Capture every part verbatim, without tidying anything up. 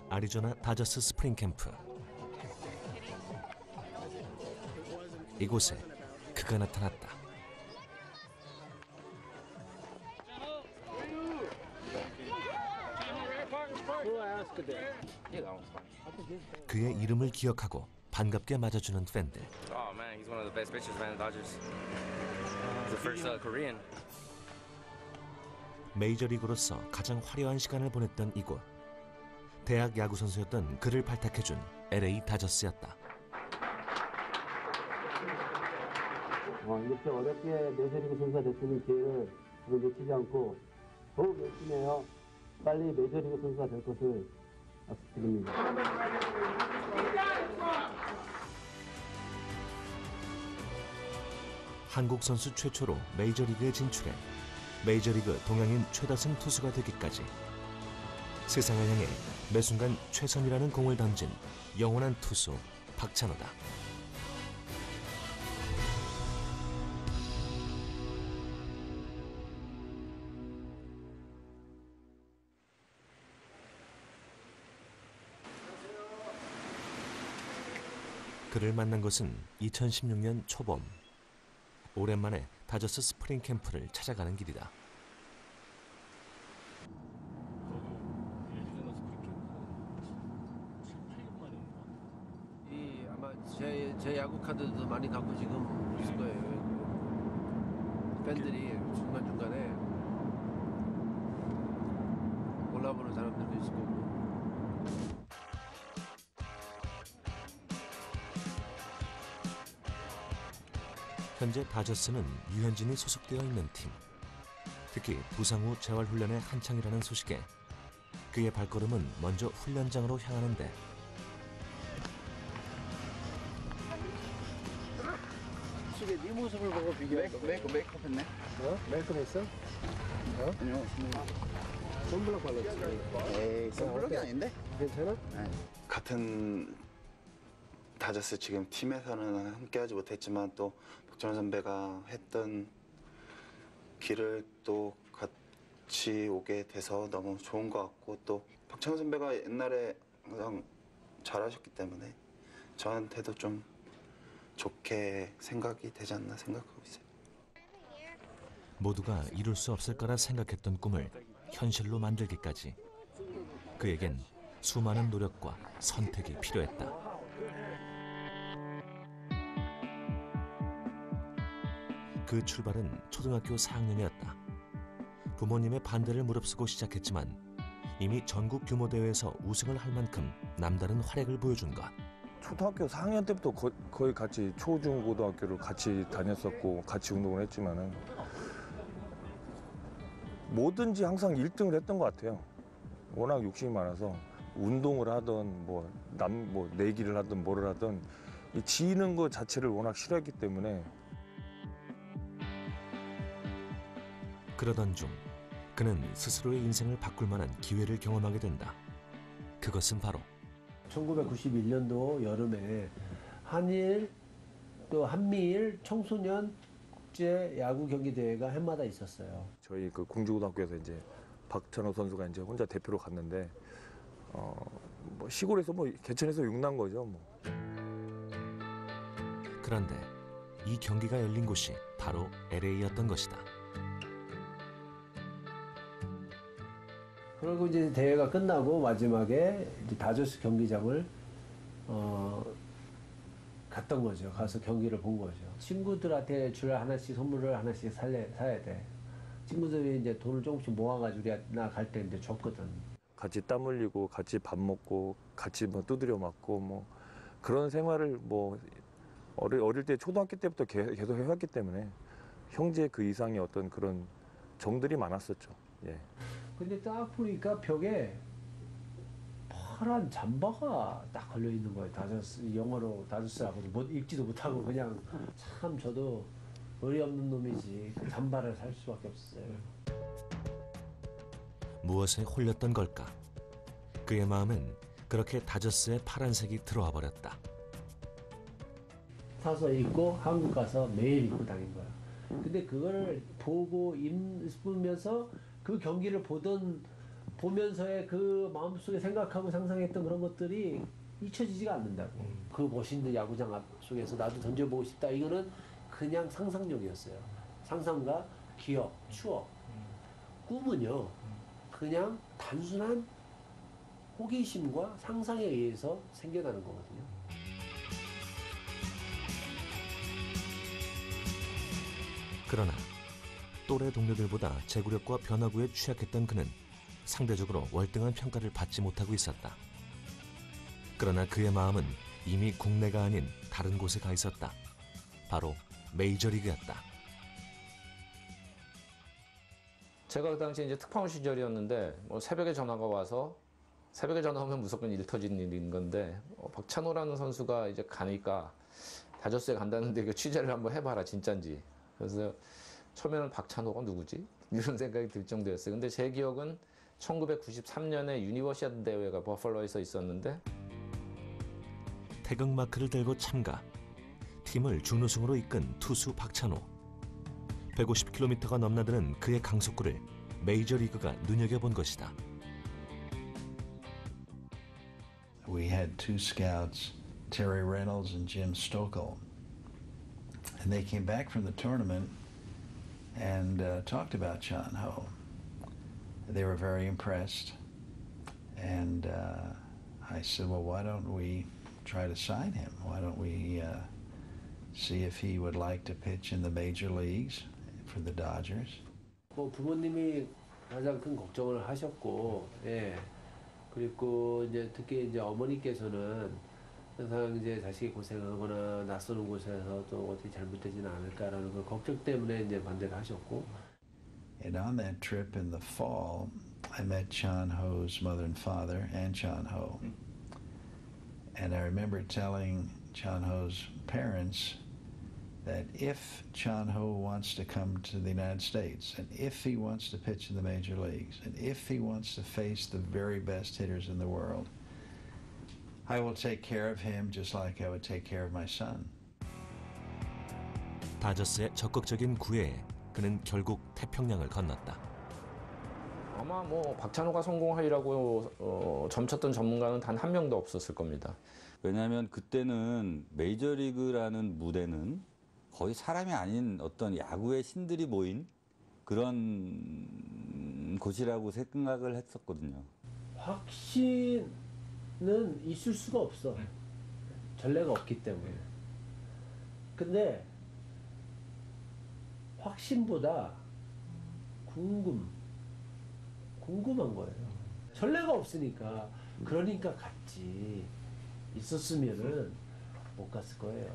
애리조나 다저스 스프링 캠프. 이곳에 그가 나타났다. 그의 이름을 기억하고 반갑게 맞아주는 팬들. Oh man, he's one of the best pitchers, man. The Dodgers. He's the first uh, Korean. 메이저리그로서 가장 화려한 시간을 보냈던 이곳. 대학 야구 선수였던 그를 발탁해준 엘에이 다저스였다. 어, 이렇게 어렵게 메이저리그 선수가 될 수 있는 기회를 놓치지 않고 더욱 열심히 해요. 빨리 메이저리그 선수가 될 것을 약속드립니다. 한국 선수 최초로 메이저리그에 진출해 메이저리그 동양인 최다승 투수가 되기까지 세상을 향해 매순간 최선이라는 공을 던진 영원한 투수 박찬호다. 그를 만난 것은 이천십육 년 초봄. 오랜만에 다저스 스프링 캠프를 찾아가는 길이다. 이 아마 제, 제 야구 카드도 많이 갖고 지금 있을 거예요. 팬들이 중간 중간에 골라보는 사람들도 있을 거고. 현재 다저스는 유현진이 소속되어 있는 팀. 특히 부상 후 재활훈련에 한창이라는 소식에 그의 발걸음은 먼저 훈련장으로 향하는데 집에 네 모습을 보고 비교해. 메이크업 메이크업 했네. 어? 메이크업 했어? 어? 아니요. 선블럭 발랐지. 에이 선블럭이 아닌데? 괜찮아? 네. 같은 다저스 지금 팀에서는 함께하지 못했지만 또 박찬호 선배가 했던 길을 또 같이 오게 돼서 너무 좋은 것 같고 또 박찬호 선배가 옛날에 항상 잘하셨기 때문에 저한테도 좀 좋게 생각이 되지 않나 생각하고 있어요. 모두가 이룰 수 없을 거라 생각했던 꿈을 현실로 만들기까지 그에겐 수많은 노력과 선택이 필요했다. 그 출발은 초등학교 사 학년이었다. 부모님의 반대를 무릅쓰고 시작했지만 이미 전국 규모 대회에서 우승을 할 만큼 남다른 활약을 보여준 것. 초등학교 사 학년 때부터 거, 거의 같이 초중 고등학교를 같이 다녔었고 같이 운동을 했지만은 뭐든지 항상 일 등을 했던 것 같아요. 워낙 욕심이 많아서 운동을 하든 뭐 남 뭐 내기를 하든 뭐를 하든 이 지는 것 자체를 워낙 싫어했기 때문에. 그러던 중 그는 스스로의 인생을 바꿀 만한 기회를 경험하게 된다. 그것은 바로 천구백구십일 년도 여름에 한일 또 한미일 청소년 국제 야구 경기 대회가 해마다 있었어요. 저희 그 공주고등학교에서 이제 박찬호 선수가 이제 혼자 대표로 갔는데 어 뭐 시골에서 뭐 개천에서 육난 거죠 뭐. 그런데 이 경기가 열린 곳이 바로 엘에이였던 것이다. 그리고 이제 대회가 끝나고 마지막에 이제 다저스 경기장을 어, 갔던 거죠. 가서 경기를 본 거죠. 친구들한테 줄 하나씩 선물을 하나씩 살래, 사야 돼. 친구들이 이제 돈을 조금씩 모아가지고 나 갈 때 이제 줬거든. 같이 땀 흘리고 같이 밥 먹고 같이 뭐 두드려 맞고 뭐 그런 생활을 뭐 어릴, 어릴 때 초등학교 때부터 개, 계속 해왔기 때문에 형제 그 이상의 어떤 그런 정들이 많았었죠. 예. 근데 딱 보니까 벽에 파란 잠바가 딱 걸려 있는 거예요. 다저스 영어로 다저스라고 못 읽지도 못하고 그냥 참 저도 머리 없는 놈이지 그 잠바를 살 수밖에 없었어요. 무엇에 홀렸던 걸까? 그의 마음엔 그렇게 다저스의 파란색이 들어와 버렸다. 사서 입고 한국 가서 매일 입고 다닌 거야. 근데 그걸 보고 입으면서 그 경기를 보던 보면서의 그 마음속에 생각하고 상상했던 그런 것들이 잊혀지지가 않는다고. 그 멋있는 야구장 앞 속에서 나도 던져보고 싶다. 이거는 그냥 상상력이었어요. 상상과 기억, 추억. 꿈은요, 그냥 단순한 호기심과 상상에 의해서 생겨나는 거거든요. 그러나 또래 동료들보다 제구력과 변화구에 취약했던 그는 상대적으로 월등한 평가를 받지 못하고 있었다. 그러나 그의 마음은 이미 국내가 아닌 다른 곳에 가 있었다. 바로 메이저리그였다. 제가 그 당시에 이제 특파원 시절이었는데 뭐 새벽에 전화가 와서 새벽에 전화 오면 무조건 일 터지는 일인 건데 어, 박찬호라는 선수가 이제 가니까 다저스에 간다는데 그 취재를 한번 해봐라 진짠지. 그래서 처음에는 박찬호가 누구지? 이런 생각이 들 정도였어요. 근데 제 기억은 천구백구십삼 년에 유니버시아드 대회가 버펄로에서 있었는데 태극마크를 들고 참가. 팀을 준우승으로 이끈 투수 박찬호. 백오십 킬로미터가 넘나드는 그의 강속구를 메이저리그가 눈여겨본 것이다. We had two scouts, Terry Reynolds and Jim Stokel, and they came back from the tournament and uh, talked about John Ho. They were very impressed, and uh, I said, well, why don't we try to sign him? Why don't we uh, see if he would like to pitch in the major leagues for the Dodgers? 뭐 부모님이 가장 큰 걱정을 하셨고, 예. 그리고 이제 특히 이제 어머니께서는 항상 이제 자식이 고생하거나 낯선 곳에서 또 어떻게 잘못되지는 않을까라는 그 걱정 때문에 이제 반대를 하셨고. And on that trip in the fall, I met John Ho's mother and father and John Ho. And I remember telling John Ho's parents that if John Ho wants to come to the United States, and if he wants to pitch in the major leagues, and if he wants to face the very best hitters in the world, I will take care of him just like I would take care of my son. 다저스의 적극적인 구애에 그는 결국 태평양을 건넜다. 아마 뭐 박찬호가 성공하리라고 어, 점쳤던 전문가는 단 한 명도 없었을 겁니다. 왜냐하면 그때는 메이저리그라는 무대는 거의 사람이 아닌 어떤 야구의 신들이 모인 그런 곳이라고 생각을 했었거든요. 확신은 있을 수가 없어. 전례가 없기 때문에. 근데 확신보다 궁금, 궁금한 거예요. 전례가 없으니까. 그러니까 갔지. 있었으면은 못 갔을 거예요.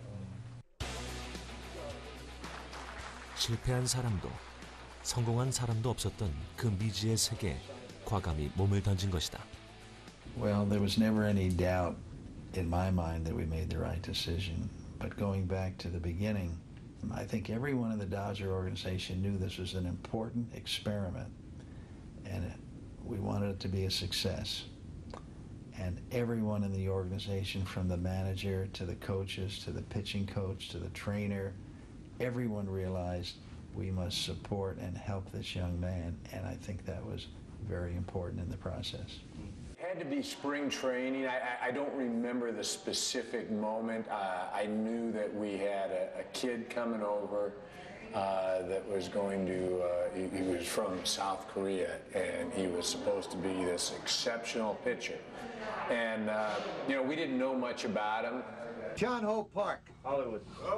실패한 사람도 성공한 사람도 없었던 그 미지의 세계에 과감히 몸을 던진 것이다. Well, there was never any doubt in my mind that we made the right decision. But going back to the beginning, I think everyone in the Dodger organization knew this was an important experiment, and we wanted it to be a success. And everyone in the organization, from the manager to the coaches to the pitching coach to the trainer, everyone realized we must support and help this young man, and I think that was very important in the process. It had to be spring training. I, I, I don't remember the specific moment. Uh, I knew that we had a, a kid coming over uh, that was going to, uh, he, he was from South Korea, and he was supposed to be this exceptional pitcher. And, uh, you know, we didn't know much about him. John Ho Park. Hollywood.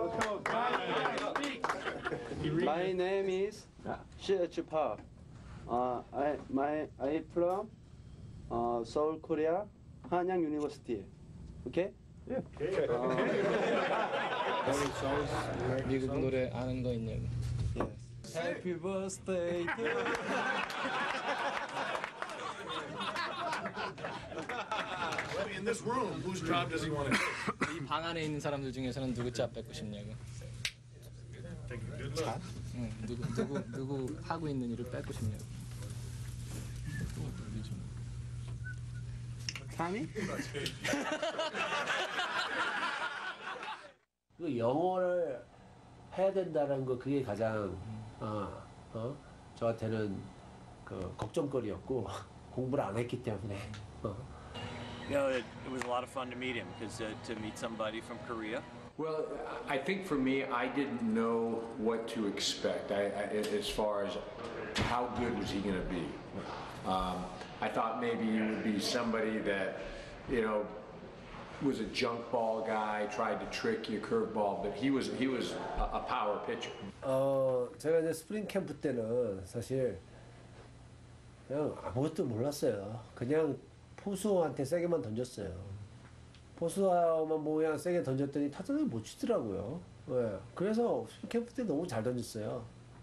My name is Shi Chupa. Uh, I my I from uh, Seoul, Korea, Hanyang University. Okay? Yeah. 미국 노래 아는 거 있냐고. Yes. Happy birthday to you. In this room, whose job does he want to do? 이 방 안에 있는 사람들 중에서는 누구 짜 뺏고 싶냐고. 자? 응, 누구 누구 누구 하고 있는 일을 뺏고 싶냐고. Tommy? 그 영어를 해야 된다는 거 그게 가장 어, 어? 저한테는 그 걱정거리였고 공부를 안 했기 때문에. 어. You know, it, it was a lot of fun to meet him because uh, to meet somebody from Korea. Well, I think for me, I didn't know what to expect I, I, as far as how good was he going to be. Um, I thought maybe he would be somebody that, you know, was a junk ball guy, tried to trick you, curveball, but he was he was a, a power pitcher. 어, 제가 이제 스프링 캠프 때는 사실 그냥 아무것도 몰랐어요. 그냥 포수한테 세게만 던졌어요. 포수만 뭐 그냥 세게 던졌더니 타자들이 못 치더라고요. 네. 그래서 스프링 캠프 때 너무 잘 던졌어요.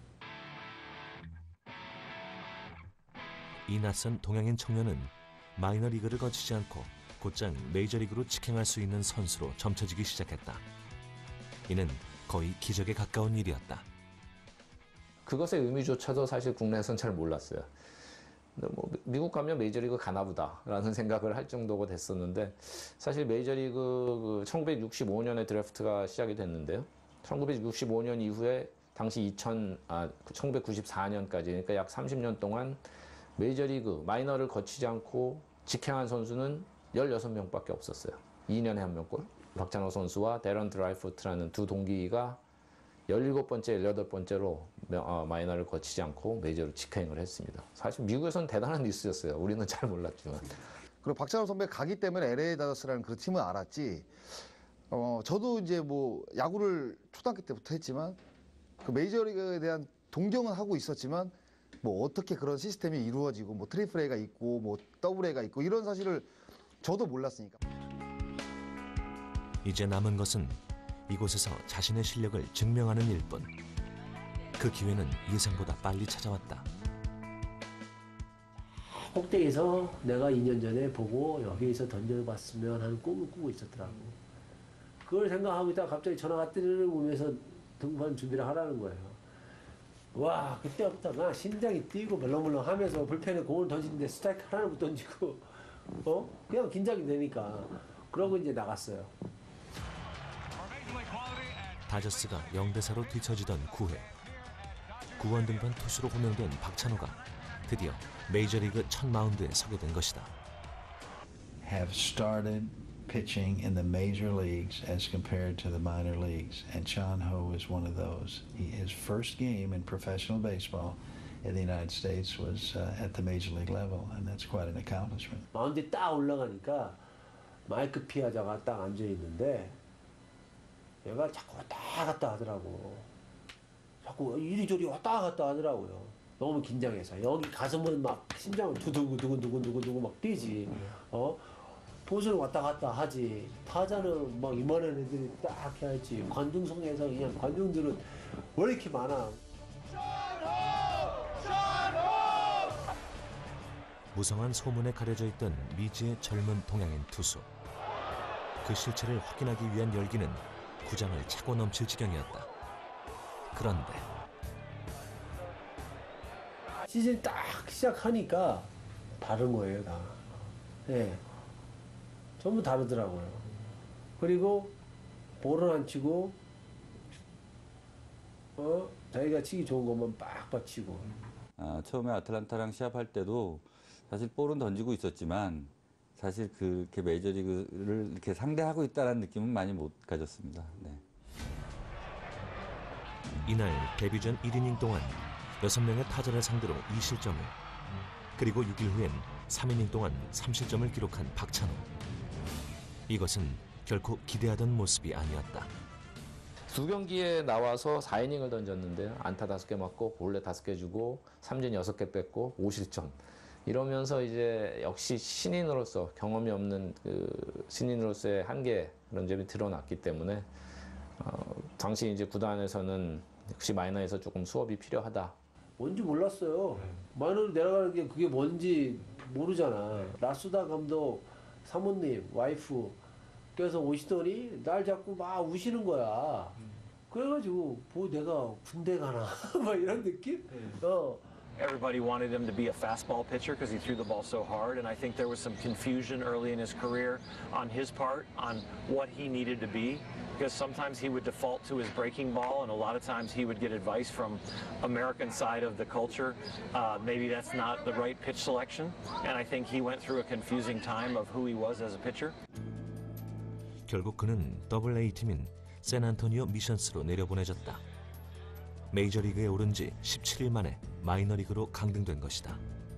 이 낯선 동양인 청년은 마이너리그를 거치지 않고 곧장 메이저리그로 직행할 수 있는 선수로 점쳐지기 시작했다. 이는 거의 기적에 가까운 일이었다. 그것의 의미조차도 사실 국내에서는 잘 몰랐어요. 뭐 미국 가면 메이저리그 가나보다라는 생각을 할 정도가 됐었는데 사실 메이저리그 그 천구백육십오 년에 드래프트가 시작이 됐는데요. 천구백육십오 년 이후에 당시 이천, 아, 천구백구십사 년까지 그러니까 약 삼십 년 동안 메이저리그 마이너를 거치지 않고 직행한 선수는 열여섯 명밖에 없었어요. 이 년에 한 명꼴. 박찬호 선수와 데런 드라이포트라는 두 동기가 열일곱 번째, 열여덟 번째로 마이너를 거치지 않고 메이저로 직행을 했습니다. 사실 미국에서는 대단한 뉴스였어요. 우리는 잘 몰랐지만. 그리고 박찬호 선배 가기 때문에 엘에이 다저스라는 그 팀은 알았지. 어, 저도 이제 뭐 야구를 초등학교 때부터 했지만 그 메이저리그에 대한 동경은 하고 있었지만 뭐 어떻게 그런 시스템이 이루어지고 뭐 트리플 A가 있고 뭐 더블 A가 있고 이런 사실을 저도 몰랐으니까. 이제 남은 것은 이곳에서 자신의 실력을 증명하는 일뿐. 그 기회는 예상보다 빨리 찾아왔다. 꼭대기에서 내가 이 년 전에 보고 여기에서 던져봤으면 하는 꿈을 꾸고 있었더라고. 그걸 생각하고 있다가 갑자기 전화가 뜨르르 오면서 등판 준비를 하라는 거예요. 와, 그때부터 나 심장이 뛰고 벌렁벌렁 하면서 불펜에 공을 던지는데 스트라이크 하나를 못 던지고 어? 그냥 긴장이 되니까. 그러고 이제 나갔어요. 다저스가 영 대 사로 뒤처지던 구 회. 구원 등판 투수로 호명된 박찬호가 드디어 메이저리그 첫 마운드에 서게 된 것이다. Have started pitching in the major leagues as compared to the minor leagues, and Chan Ho is one of those. He, his first game in professional baseball in the United States was uh, at the major league level, and that's quite an accomplishment. 마운드에 딱 올라가니까 마이크 피아자가 딱 앉아 있는데 얘가 자꾸 왔다 갔다 하더라고. 자꾸 이리저리 왔다 갔다 하더라고요. 너무 긴장해서 여기 가슴은 막 심장은 두두구 두구 두구 두구 두구 막 뛰지. 어? 포수는 왔다 갔다 하지. 타자는 막 이만한 애들이 딱 해야지. 관중석에서 그냥 관중들은 왜 이렇게 많아? 무성한 소문에 가려져 있던 미지의 젊은 동양인 투수. 그 실체를 확인하기 위한 열기는 구장을 차고 넘칠 지경이었다. 그런데 시즌 딱 시작하니까 다른 거예요, 다. 예. 전부 다르더라고요. 그리고 볼을 안 치고 어 자기가 치기 좋은 것만 빡빡 치고. 아, 처음에 아틀란타랑 시합할 때도 사실 볼은 던지고 있었지만 사실 그렇게 메이저리그를 이렇게 상대하고 있다는 느낌은 많이 못 가졌습니다. 네. 이날 데뷔 전 일 이닝 동안 여섯 명의 타자를 상대로 이 실점을, 그리고 육 일 후엔 삼 이닝 동안 삼 실점을 기록한 박찬호. 이것은 결코 기대하던 모습이 아니었다. 두 경기에 나와서 사 이닝을 던졌는데요. 안타 다섯 개 맞고 볼넷 다섯 개 주고 삼진 여섯 개 뺐고 오 실점. 이러면서 이제 역시 신인으로서 경험이 없는 그 신인으로서의 한계, 그런 점이 드러났기 때문에 어, 당시 이제 구단에서는 역시 마이너에서 조금 수업이 필요하다. 뭔지 몰랐어요. 마이너로 내려가는 게 그게 뭔지 모르잖아. 라수다 감독 사모님, 와이프 께서 오시더니 날 자꾸 막 우시는 거야. 그래가지고 뭐 내가 군대 가나 막 이런 느낌? 어 Everybody wanted him to be a fastball pitcher because he threw the ball so hard, and I think there was some confusion early in his career on his part on what he needed to be, because sometimes he would default to his breaking ball, and a lot of times he would get advice from American side of the culture. Uh, maybe that's not the right pitch selection, and I think he went through a confusing time of who he was as a pitcher. 결국 그는 더블 에이 팀인 샌안토니오 미션스로 내려보내졌다. 메이저리그에 오른 지 십칠 일 만에 마이너리그로 강등된 것이다.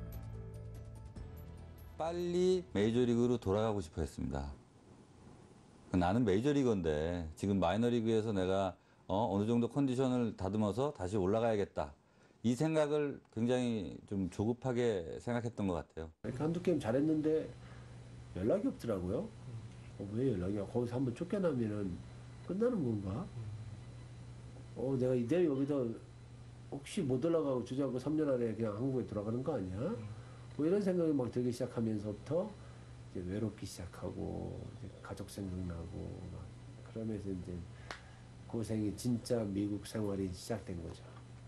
빨리 메이저리그로 돌아가고 싶어 했습니다. 나는 메이저리거인데 지금 마이너리그에서 내가 어, 어느 정도 컨디션을 다듬어서 다시 올라가야겠다. 이 생각을 굉장히 좀 조급하게 생각했던 것 같아요. 한두 게임 잘했는데 연락이 없더라고요. 어, 왜 연락이 와? 거기서 한번 쫓겨나면은 끝나는 건가? 어, 내가 이대로 여기서 혹시 못 올라가고 주저하고 삼 년 안에 그냥 한국에 돌아가는 거 아니야? 뭐 이런 생각이 막 들기 시작하면서부터 이제 외롭기 시작하고 이제 가족 생각나고 막 그러면서 이제 고생이 진짜 미국 생활이 시작된 거죠.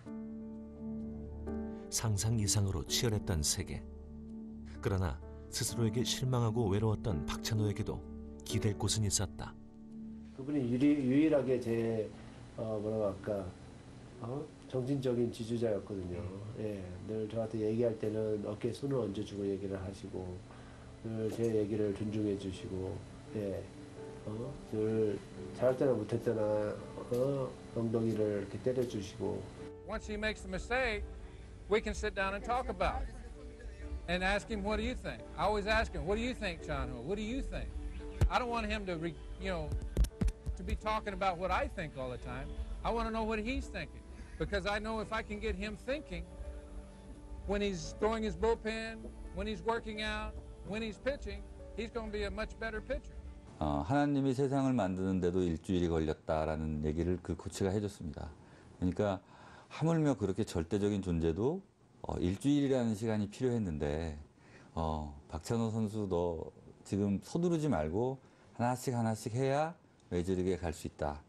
상상 이상으로 치열했던 세계. 그러나 스스로에게 실망하고 외로웠던 박찬호에게도 기댈 곳은 있었다. 그분이 유리, 유일하게 제 어, 뭐라고 할까 어? 정신적인 지주자였거든요. 예, 늘 저한테 얘기할 때는 어깨에 손을 얹어주고 얘기를 하시고 늘 제 얘기를 존중해 주시고 예, 어? 늘 잘할 때나 못할 때나 어? 엉덩이를 이렇게 때려주시고. Once he makes a mistake, we can sit down and talk about it and ask him, what do you think? I always ask him, what do you think, Chanho? What do you think? I don't want him to, re, you know, to be talking about what I think all the time. I want to know what he's thinking, because I know if I can get him thinking when he's throwing his bullpen, when he's working out, when he's pitching, he's going to be a much better pitcher. 어, 하나님이 세상을 만드는데도 일주일이 걸렸다라는 얘기를 그 코치가 해줬습니다. 그러니까 하물며 그렇게 절대적인 존재도 어, 일주일이라는 시간이 필요했는데 어, 박찬호 선수 너 지금 서두르지 말고 하나씩 하나씩 해야 메이저리그에 갈 수 있다.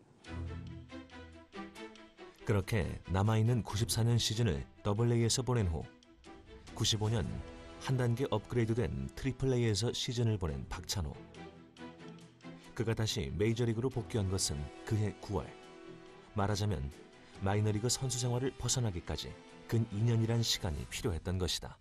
그렇게 남아있는 구십사 년 시즌을 더블 에이에서 보낸 후 구십오 년 한 단계 업그레이드된 트리플 에이에서 시즌을 보낸 박찬호. 그가 다시 메이저리그로 복귀한 것은 그해 구월. 말하자면 마이너리그 선수 생활을 벗어나기까지 근 이 년이란 시간이 필요했던 것이다.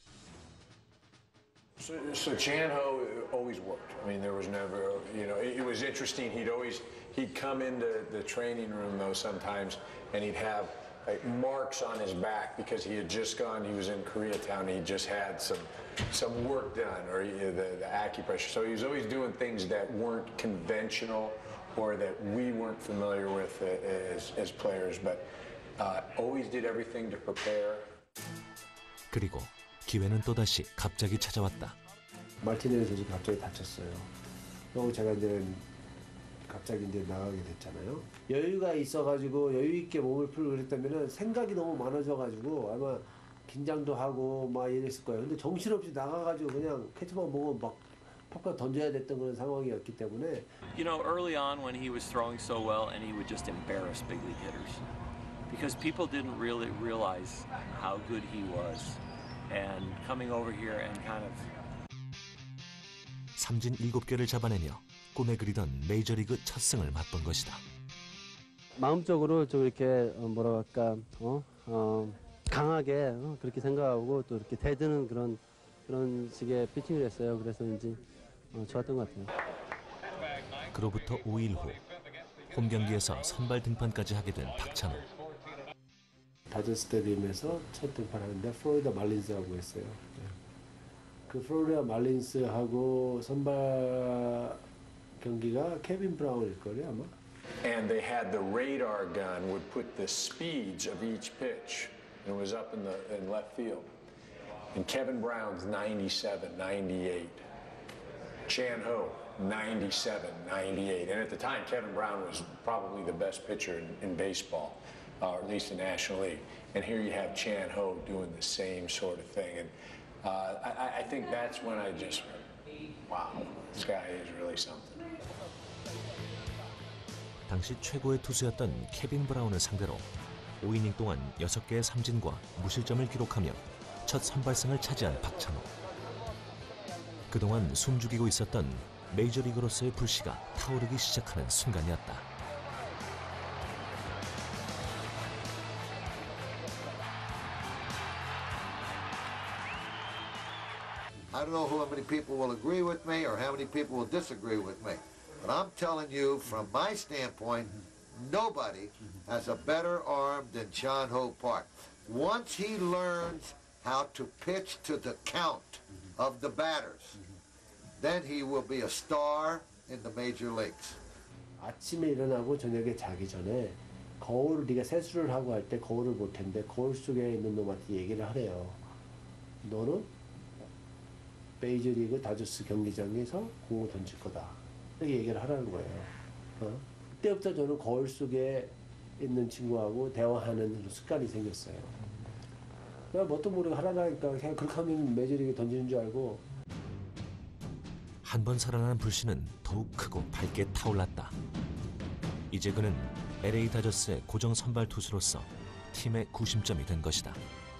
So, so Chanho always worked. I mean, there was never, you know, it, it was interesting. He'd always, he'd come into the training room though sometimes, and he'd have like marks on his back because he had just gone. He was in Koreatown. He just had some some work done, or you know, the, the acupressure. So he was always doing things that weren't conventional, or that we weren't familiar with as as players. But uh, always did everything to prepare. 그리고 기회는 또다시 갑자기 찾아왔다. 말티네즈 선수 갑자기 다쳤어요. 그리고 제가 이제 갑자기 이제 나가게 됐잖아요. 여유가 있어가지고 여유 있게 몸을 풀고 그랬다면은 생각이 너무 많아져가지고 아마 긴장도 하고 막 이랬을 거예요. 근데 정신없이 나가가지고 그냥 캐치만 보고 막 팍팍 던져야 됐던 그런 상황이었기 때문에. You know, early on when he was throwing so well, and he would just embarrass big league hitters, because people didn't really realize how good he was. And coming over here and kind of 삼진 일곱 개를 잡아내며 꿈에 그리던 메이저리그 첫 승을 맛본 것이다. 마음적으로 좀 이렇게 뭐라 할까 어? 어, 강하게 어? 그렇게 생각하고 또 이렇게 대드는 그런 그런 식의 피칭을 했어요. 그래서 이제 어, 좋았던 것 같아요. 그로부터 오 일 후 홈 경기에서 선발 등판까지 하게 된 박찬호. 다저 스타디움에서 첫 등판하는데 플로리다 말린스하고 했어요. 그 플로리다 말린스하고 선발 경기가 케빈 브라운일 거예요 아마. And they had the radar gun would put the speeds of each pitch, and it was up in the in left field. And Kevin Brown's ninety-seven, ninety-eight. Chanho ninety-seven, ninety-eight. And at the time, Kevin Brown was probably the best pitcher in, in baseball. Uh, or at least the National League. And here you have Chanho doing the same sort of thing. And uh, I, I think that's when I just, wow, this guy is really something. 당시 최고의 투수였던 케빈 브라운을 상대로 오 이닝 동안 여섯 개의 삼진과 무실점을 기록하며 첫 선발승을 차지한 박찬호. 그동안 숨죽이고 있었던 메이저리그로서의 불씨가 타오르기 시작하는 순간이었다. I don't know how many people will agree with me or how many people will disagree with me. But I'm telling you, from my standpoint, nobody has a better arm than Chan-Ho Park. Once he learns how to pitch to the count of the batters, then he will be a star in the major leagues. 아침에 일어나고 저녁에 자기 전에 거울, 네가 세수를 하고 할 때 거울을 볼 텐데 거울 속에 있는 놈한테 얘기를 하래요. 너는 메이저리그 다저스 경기장에서 공을 던질 거다. 이렇게 얘기를 하라는 거예요. 어? 그때부터 저는 거울 속에 있는 친구하고 대화하는 습관이 생겼어요. 그냥 뭣도 모르게 하라니까 그냥 그렇게 하면 메이저리그 던지는 줄 알고. 한 번 살아난 불씨는 더욱 크고 밝게 타올랐다. 이제 그는 엘에이 다저스의 고정 선발 투수로서 팀의 구심점이 된 것이다.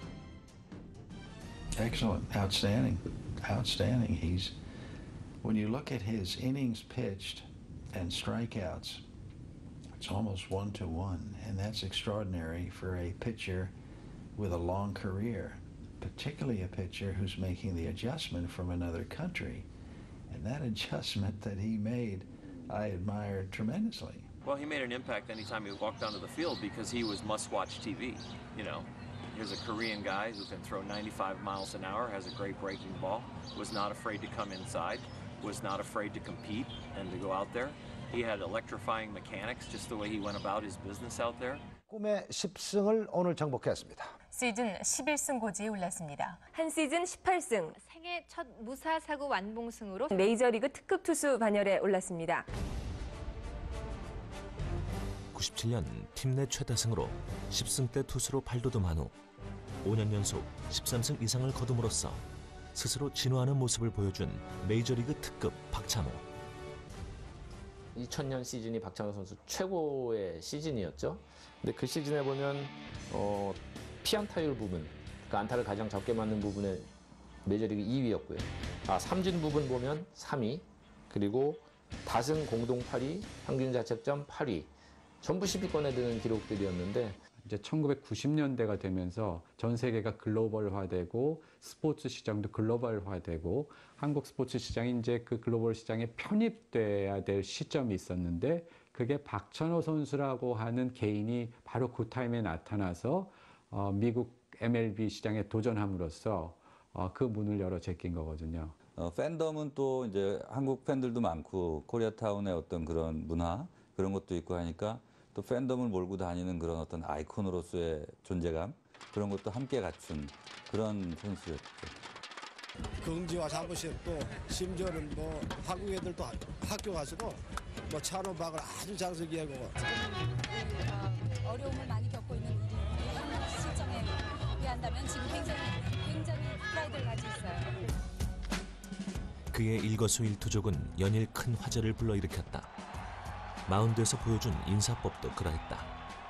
Excellent, outstanding, outstanding. He's when you look at his innings pitched and strikeouts, it's almost one to one, and that's extraordinary for a pitcher with a long career, particularly a pitcher who's making the adjustment from another country. And that adjustment that he made, I admired tremendously. Well, he made an impact anytime he walked onto the field because he was must-watch T V. You know, here's a Korean guy who can throw ninety-five miles an hour, has a great breaking ball, was not afraid to come inside, was not afraid to compete and to go out there. He had electrifying mechanics, just the way he went about his business out there. 꿈의 십 승을 오늘 정복했습니다. 시즌 십일 승 고지에 올랐습니다. 한 시즌 십팔 승, 생애 첫 무사 사고 완봉승으로 메이저리그 특급 투수 반열에 올랐습니다. 구십칠 년 팀 내 최다승으로 십 승대 투수로 발돋움한 후 오 년 연속 십삼 승 이상을 거둠으로써 스스로 진화하는 모습을 보여준 메이저리그 특급 박찬호. 이천 년 시즌이 박찬호 선수 최고의 시즌이었죠. 근데 그 시즌에 보면 어, 피안타율 부분, 그러니까 안타를 가장 적게 맞는 부분에 메이저리그 이 위였고요. 아, 삼진 부분 보면 삼 위, 그리고 다승 공동 팔 위, 평균 자책점 팔 위. 전부 십 위권에 드는 기록들이었는데 이제 천구백구십 년대가 되면서 전 세계가 글로벌화되고 스포츠 시장도 글로벌화되고 한국 스포츠 시장이 이제 그 글로벌 시장에 편입돼야 될 시점이 있었는데 그게 박찬호 선수라고 하는 개인이 바로 그 타임에 나타나서 어, 미국 엠엘비 시장에 도전함으로써 어, 그 문을 열어 제낀 거거든요. 어, 팬덤은 또 이제 한국 팬들도 많고 코리아타운의 어떤 그런 문화 그런 것도 있고 하니까 또 팬덤을 몰고 다니는 그런 어떤 아이콘으로서의 존재감 그런 것도 함께 갖춘 그런 선수였죠. 긍지와 자부심 또 심지어는 뭐 한국 애들도 학교 가서도 뭐 찬호박을 아주 잘 쓰기하고 어, 어려움을 많이 겪고 있는 이 시점에 비한다면 지금 굉장히 굉장히 프라이드를 가지고 있어요. 그의 일거수일투족은 연일 큰 화제를 불러일으켰다. 마운드에서 보여준 인사법도 그러했다.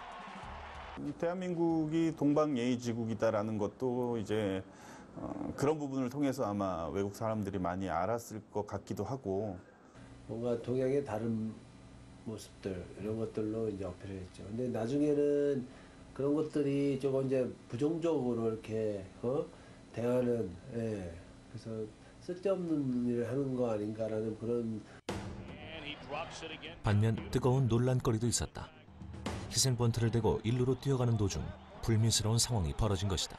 대한민국이 동방예의지국이다라는 것도 이제 어, 그런 부분을 통해서 아마 외국 사람들이 많이 알았을 것 같기도 하고 뭔가 동양의 다른 모습들 이런 것들로 이제 어필을 했죠. 근데 나중에는 그런 것들이 조금 이제 부정적으로 이렇게 어? 대하는 예. 그래서 쓸데없는 일을 하는 거 아닌가라는 그런. 반면 뜨거운 논란거리도 있었다. 희생 번트를 대고 일루로 뛰어가는 도중 불미스러운 상황이 벌어진 것이다.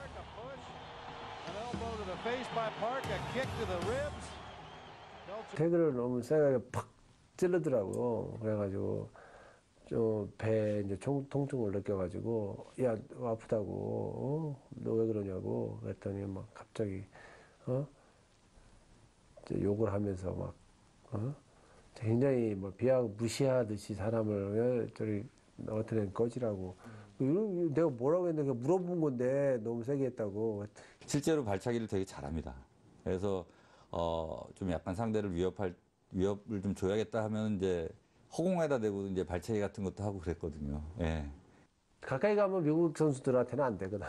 태그를 너무 세게 팍 찌르더라고. 그래가지고 좀 배에 이제 통증을 느껴가지고 야 아프다고 어? 너 왜 그러냐고 그랬더니 막 갑자기 어? 이제 욕을 하면서 막 어? 굉장히 뭐 비하고 무시하듯이 사람을 저리 너 같은 애는 꺼지라고. 음. 내가 뭐라고 했는데 물어본 건데 너무 세게 했다고. 실제로 발차기를 되게 잘합니다. 그래서 어, 좀 약간 상대를 위협할 위협을 좀 줘야겠다 하면 이제 허공에다 대고 이제 발차기 같은 것도 하고 그랬거든요. 예. 가까이 가면 미국 선수들한테는 안 되거든.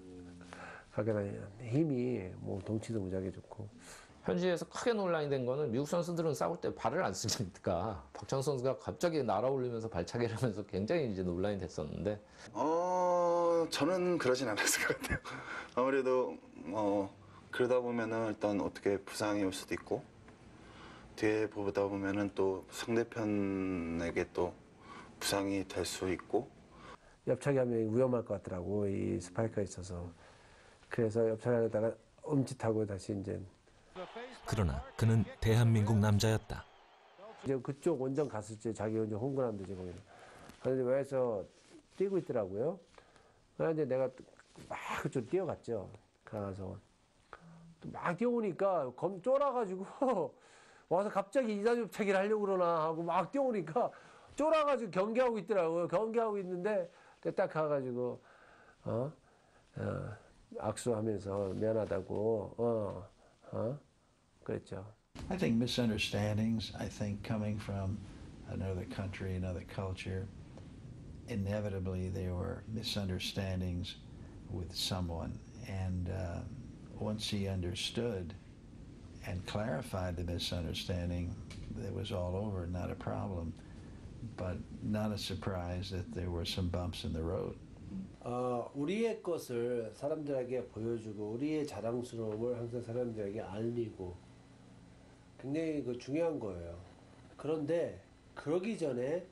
가까이 다니면 힘이 뭐 덩치도 무지하게 좋고. 현지에서 크게 논란이 된 거는 미국 선수들은 싸울 때 발을 안 쓰니까 박찬호 선수가 갑자기 날아올리면서 발차기를 하면서 굉장히 이제 논란이 됐었는데. 어 저는 그러진 않았을 것 같아요. 아무래도 어 그러다 보면은 일단 어떻게 부상이 올 수도 있고 뒤에 보다 보면은 또 상대편에게 또 부상이 될 수 있고. 옆차기 하면 위험할 것 같더라고, 이 스파이크가 있어서. 그래서 옆차기 하다가 엄짓하고 다시 이제. 그러나 그는 대한민국 남자였다. 이제 그쪽 원정 갔을 때 자기 이제 홈그라운드 지금. 그런데 외에서 뛰고 있더라고요. 그런데 내가 막 그쪽 뛰어갔죠. 가서 막 뛰어오니까 검 쫄아가지고 와서 갑자기 이단협차기를 하려고 그러나 하고 막 뛰어오니까 쫄아가지고 경기하고 있더라고요. 경기하고 있는데 딱 가가지고 어? 어, 악수하면서 미안하다고 어, 어? 그랬죠. I think misunderstandings, I think coming from another country, another culture, inevitably there were misunderstandings with someone. And uh, once he understood and clarified the misunderstanding, it was all over, not a problem. But not a surprise that there were some bumps in the road. 어, 우리의 것을 사람들에게 보여주고 우리의 자랑스러움을 항상 사람들에게 알리고 굉장히 그 중요한 거예요. 그런데 그러기 전에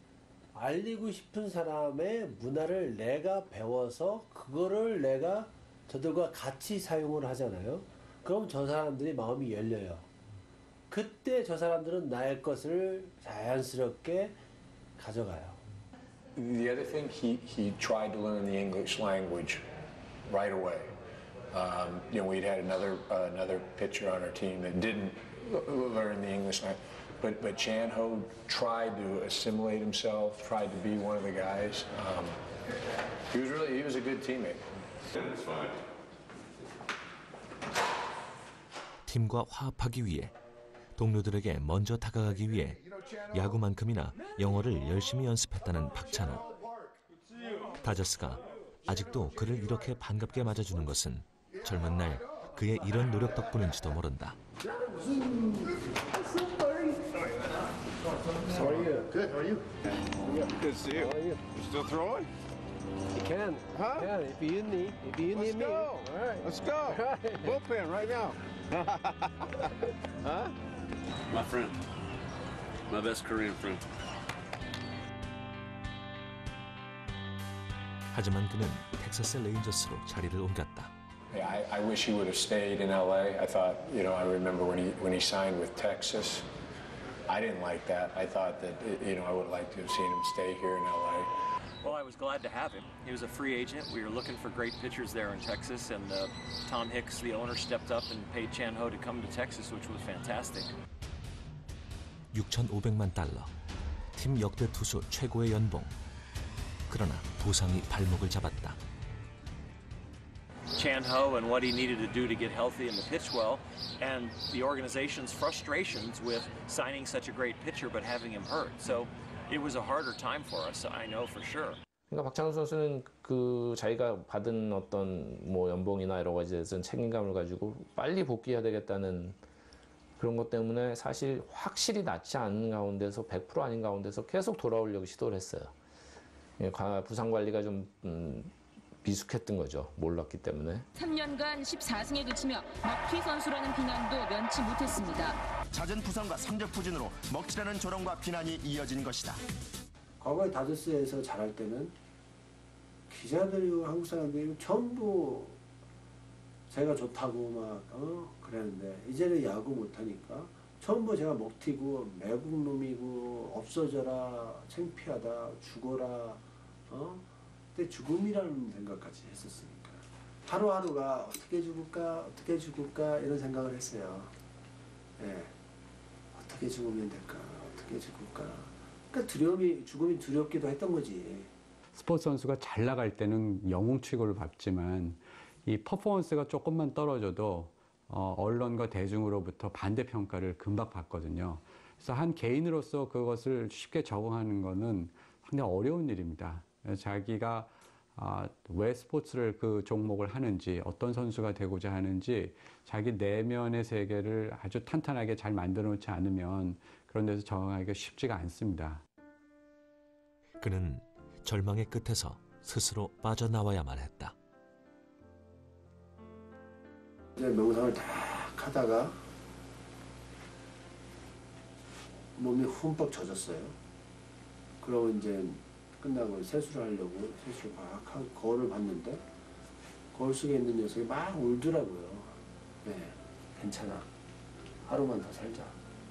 알리고 싶은 사람의 문화를 내가 배워서 그거를 내가 저들과 같이 사용을 하잖아요. 그럼 저 사람들이 마음이 열려요. 그때 저 사람들은 나의 것을 자연스럽게 가져가요. The other thing, he, he tried to learn the English language right away. Um, you know, we'd had another uh, another pitcher on our team that didn't learn the English language, but but Chan Ho tried to assimilate himself, tried to be one of the guys. Um, he was really he was a good teammate. That's fine. 팀과 화합하기 위해 동료들에게 먼저 다가가기 위해 야구만큼이나 영어를 열심히 연습했다는 박찬호. 다저스가 아직도 그를 이렇게 반갑게 맞아주는 것은 젊은 날 그의 이런 노력 덕분인지도 모른다. How are you? Good. How are you? Good to see you. How are you? You still throwing? You can. Huh? Yeah, if you need, if you Let's need me. go. All right. Let's go. Bullpen right now. Huh? My friend. My best Korean friend. 하지만 그는 텍사스 레인저스로 자리를 옮겼다. Yeah, I, I wish he would have stayed in L A. I thought, you know, I remember when he when he signed with Texas. I didn't like that. I thought that, you know, I would like to have seen him stay here in L A. Well, I was glad to have him. He was a free agent. We were looking for great pitchers there in Texas, and uh, Tom Hicks, the owner, stepped up and paid Chan Ho to come to Texas, which was fantastic. 육천오백만 달러. 팀 역대 투수 최고의 연봉. 그러나 부상이 발목을 잡았다. Chan Ho and what he needed to do to get healthy and to pitch well, and the organization's frustrations with signing such a great pitcher but having him hurt. So it was a harder time for us, I know for sure. 그러니까 박찬호 선수는 그 자기가 받은 어떤 뭐 연봉이나 여러 가지에 대해서는 책임감을 가지고 빨리 복귀해야 되겠다는 그런 것 때문에 사실 확실히 낫지 않은 가운데서 백 퍼센트 아닌 가운데서 계속 돌아오려고 시도를 했어요. 부상 관리가 좀 음, 미숙했던 거죠. 몰랐기 때문에. 삼 년간 십사 승에 그치며 먹튀 선수라는 비난도 면치 못했습니다. 잦은 부상과 삼적부진으로 먹튀라는 조롱과 비난이 이어진 것이다. 과거에 다저스에서 잘할 때는 기자들이고 한국 사람들이 전부 제가 좋다고 막 어? 그랬는데 이제는 야구 못하니까 전부 제가 먹튀고 매국놈이고 없어져라 창피하다 죽어라 어? 그때 죽음이라는 생각까지 했었으니까 하루하루가 어떻게 죽을까 어떻게 죽을까 이런 생각을 했어요. 예. 어떻게 죽으면 될까 어떻게 죽을까 그러니까 두려움이 죽음이 두렵기도 했던 거지. 스포츠 선수가 잘 나갈 때는 영웅 취급을 받지만 이 퍼포먼스가 조금만 떨어져도 어, 언론과 대중으로부터 반대 평가를 금방 받거든요. 그래서 한 개인으로서 그것을 쉽게 적응하는 것은 상당히 어려운 일입니다. 자기가 아, 왜 스포츠를 그 종목을 하는지, 어떤 선수가 되고자 하는지 자기 내면의 세계를 아주 탄탄하게 잘 만들어 놓지 않으면 그런 데서 적응하기가 쉽지가 않습니다. 그는 절망의 끝에서 스스로 빠져나와야만 했다. 이제 명상을 다 하다가 몸이 흠뻑 젖었어요. 그러고 이제 끝나고 세수를 하려고 세수를 막 하고 거울을 봤는데 거울 속에 있는 녀석이 막 울더라고요. 네, 괜찮아. 하루만 더 살자.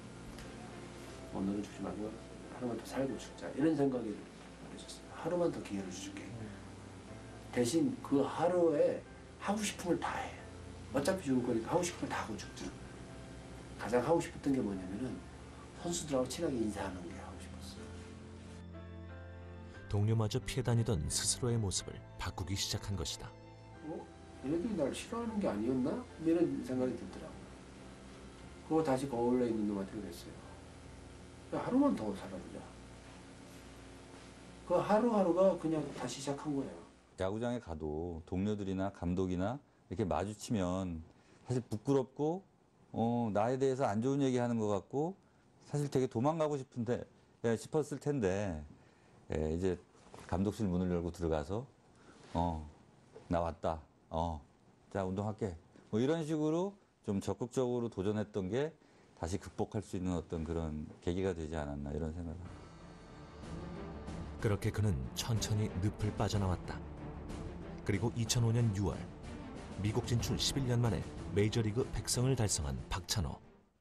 오늘은 죽지 말고 하루만 더 살고 죽자. 이런 생각이 들었어요. 하루만 더 기회를 줄게. 대신 그 하루에 하고 싶은 걸 다 해. 어차피 죽을 거니까 하고 싶은 걸 다 하고 죽자. 가장 하고 싶었던 게 뭐냐면은 선수들하고 친하게 인사하는 게 하고 싶었어요. 동료마저 피해 다니던 스스로의 모습을 바꾸기 시작한 것이다. 어? 얘네들이 날 싫어하는 게 아니었나? 이런 생각이 들더라고요. 그거 다시 거울에 있는 놈한테 그랬어요. 야, 하루만 더 살아보자. 그 하루하루가 그냥 다시 시작한 거예요. 야구장에 가도 동료들이나 감독이나 이렇게 마주치면 사실 부끄럽고 어, 나에 대해서 안 좋은 얘기하는 것 같고 사실 되게 도망가고 싶은데 예, 싶었을 텐데 예, 이제 감독실 문을 열고 들어가서 어, 나 왔다. 어, 자 운동할게. 뭐 이런 식으로 좀 적극적으로 도전했던 게 다시 극복할 수 있는 어떤 그런 계기가 되지 않았나 이런 생각을 합니다. 그렇게 그는 천천히 늪을 빠져나왔다. 그리고 이천오 년 유월 미국 진출 십일 년 만에 메이저리그 백성을 달성한 박찬호.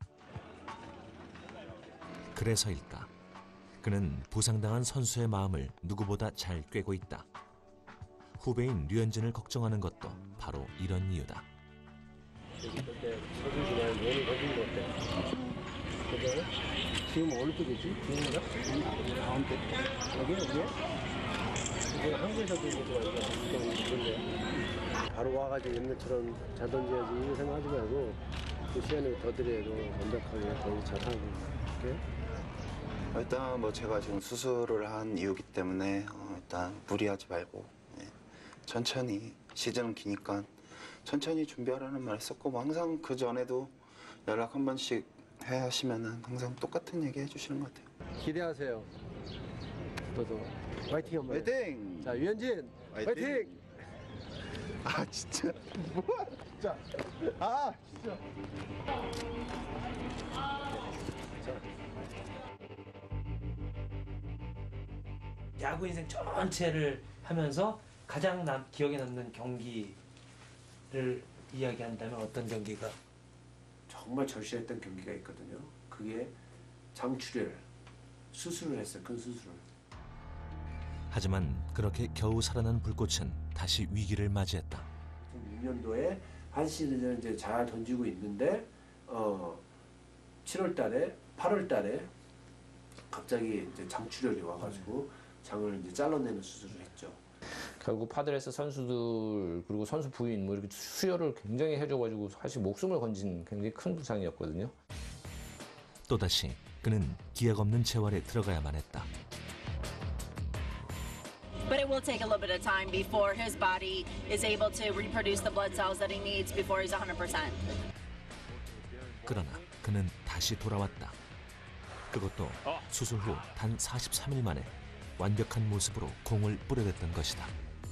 그래서일까? 그는 부상당한 선수의 마음을 누구보다 잘 꿰고 있다. 후배인 류현진을 걱정하는 것도 바로 이런 이유다. 그때 서준 지난 오늘 거진 거 어때? 그래? 지금 어느 쪽이지? 지금인가? 가운데. 여기 어디야? 이제 한국에서도 이제 그런데 바로 와가지고 옛날처럼 잘 던져야지 이런 생각하지 말고 그 시간을 더 드려도 완벽하게 더 잘하고 이렇게. 일단 뭐 제가 지금 수술을 한 이유기 때문에 어, 일단 무리하지 말고 예. 천천히 시즌은 기니까 천천히 준비하라는 말 했었고 뭐 항상 그 전에도 연락 한 번씩 해 하시면은 항상 똑같은 얘기 해주시는 것 같아요. 기대하세요. 저도 화이팅 한번. 화이팅! 자 유현진 화이팅! 화이팅! 아 진짜 뭐야 진짜 아 진짜. 야구 인생 전체를 하면서 가장 남, 기억에 남는 경기를 이야기한다면 어떤 경기가? 정말 절실했던 경기가 있거든요. 그게 장출혈 수술을 했어요. 큰 수술을. 하지만 그렇게 겨우 살아난 불꽃은 다시 위기를 맞이했다. 육 년도에 한 시즌을 이제 잘 던지고 있는데 어 칠월 달에 팔월 달에 갑자기 이제 장출혈이 와가지고 장을 이제 잘라내는 수술을 했죠. 결국 파드레스 선수들 그리고 선수 부인 뭐 이렇게 수혈을 굉장히 해줘가지고 사실 목숨을 건진 굉장히 큰 부상이었거든요. 또다시 그는 기약 없는 재활에 들어가야만 했다. But it will take a little bit of time before his body is able to reproduce the blood cells that he needs before he's one hundred percent. 그러나 그는 다시 돌아왔다. 그것도 수술 후 단 사십삼 일 만에 완벽한 모습으로 공을 뿌려댔던 것이다.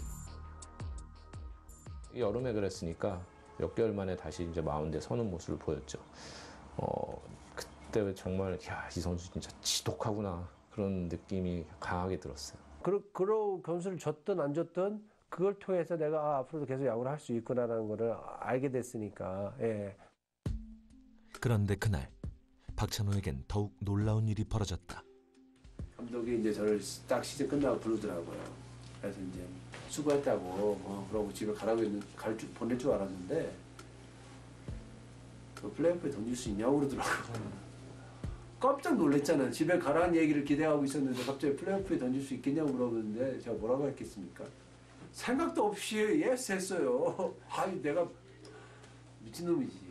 여름에 그랬으니까 몇 개월 만에 다시 이제 마운드에 서는 모습을 보였죠. 어, 그때 정말 야, 이 선수 진짜 지독하구나 그런 느낌이 강하게 들었어요. 그러, 그러 점수를 줬든 안 줬든 그걸 통해서 내가 아, 앞으로도 계속 야구를 할 수 있구나라는 거를 알게 됐으니까. 예. 그런데 그날 박찬호에겐 더욱 놀라운 일이 벌어졌다. 감독이 이제 저를 딱 시즌 끝나고 부르더라고요. 그래서 이제 수고했다고 어, 그러고 집에 가라고 있는 갈 줄 보낼 줄 알았는데 그 플레이오프에 던질 수 있냐고 그러더라고요. 깜짝 놀랐잖아요. 집에 가라는 얘기를 기대하고 있었는데 갑자기 플레이오프에 던질 수 있겠냐고 물어보는데 제가 뭐라고 했겠습니까? 생각도 없이 예스 했어요. 아니 내가 미친놈이지.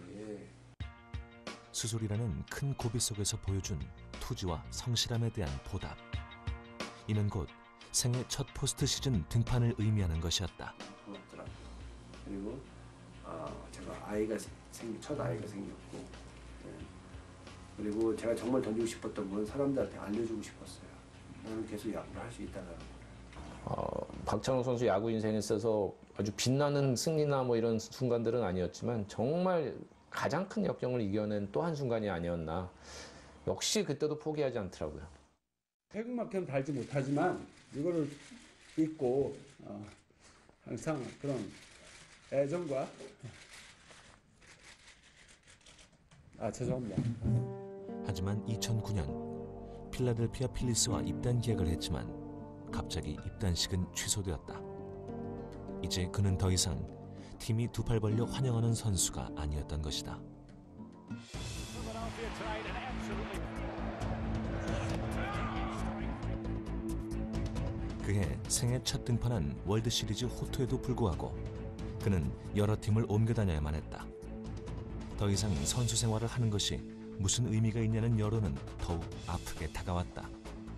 수술이라는 큰 고비 속에서 보여준 투지와 성실함에 대한 보답. 이는 곧 생애 첫 포스트 시즌 등판을 의미하는 것이었다. 고맙더라. 그리고 아, 제가 아이가 생기 첫 아이가 생겼고, 네. 그리고 제가 정말 던지고 싶었던 건 사람들한테 알려주고 싶었어요. 나는 계속 야구를 할 수 있다는 걸. 어, 박찬호 선수 야구 인생에 있어서 아주 빛나는 승리나 뭐 이런 순간들은 아니었지만 정말 가장 큰 역경을 이겨낸 또 한 순간이 아니었나. 역시 그때도 포기하지 않더라고요. 태극마크는 달지 못하지만 이거를 입고 어, 항상 그런 애정과 아 죄송합니다. 하지만 이천구 년 필라델피아 필리스와 입단 계약을 했지만 갑자기 입단식은 취소되었다. 이제 그는 더 이상 팀이 두 팔 벌려 환영하는 선수가 아니었던 것이다. 그해 생애 첫 등판한 월드시리즈 호투에도 불구하고 그는 여러 팀을 옮겨 다녀야만 했다. 더 이상 선수 생활을 하는 것이 무슨 의미가 있냐는 여론은 더욱 아프게 다가왔다.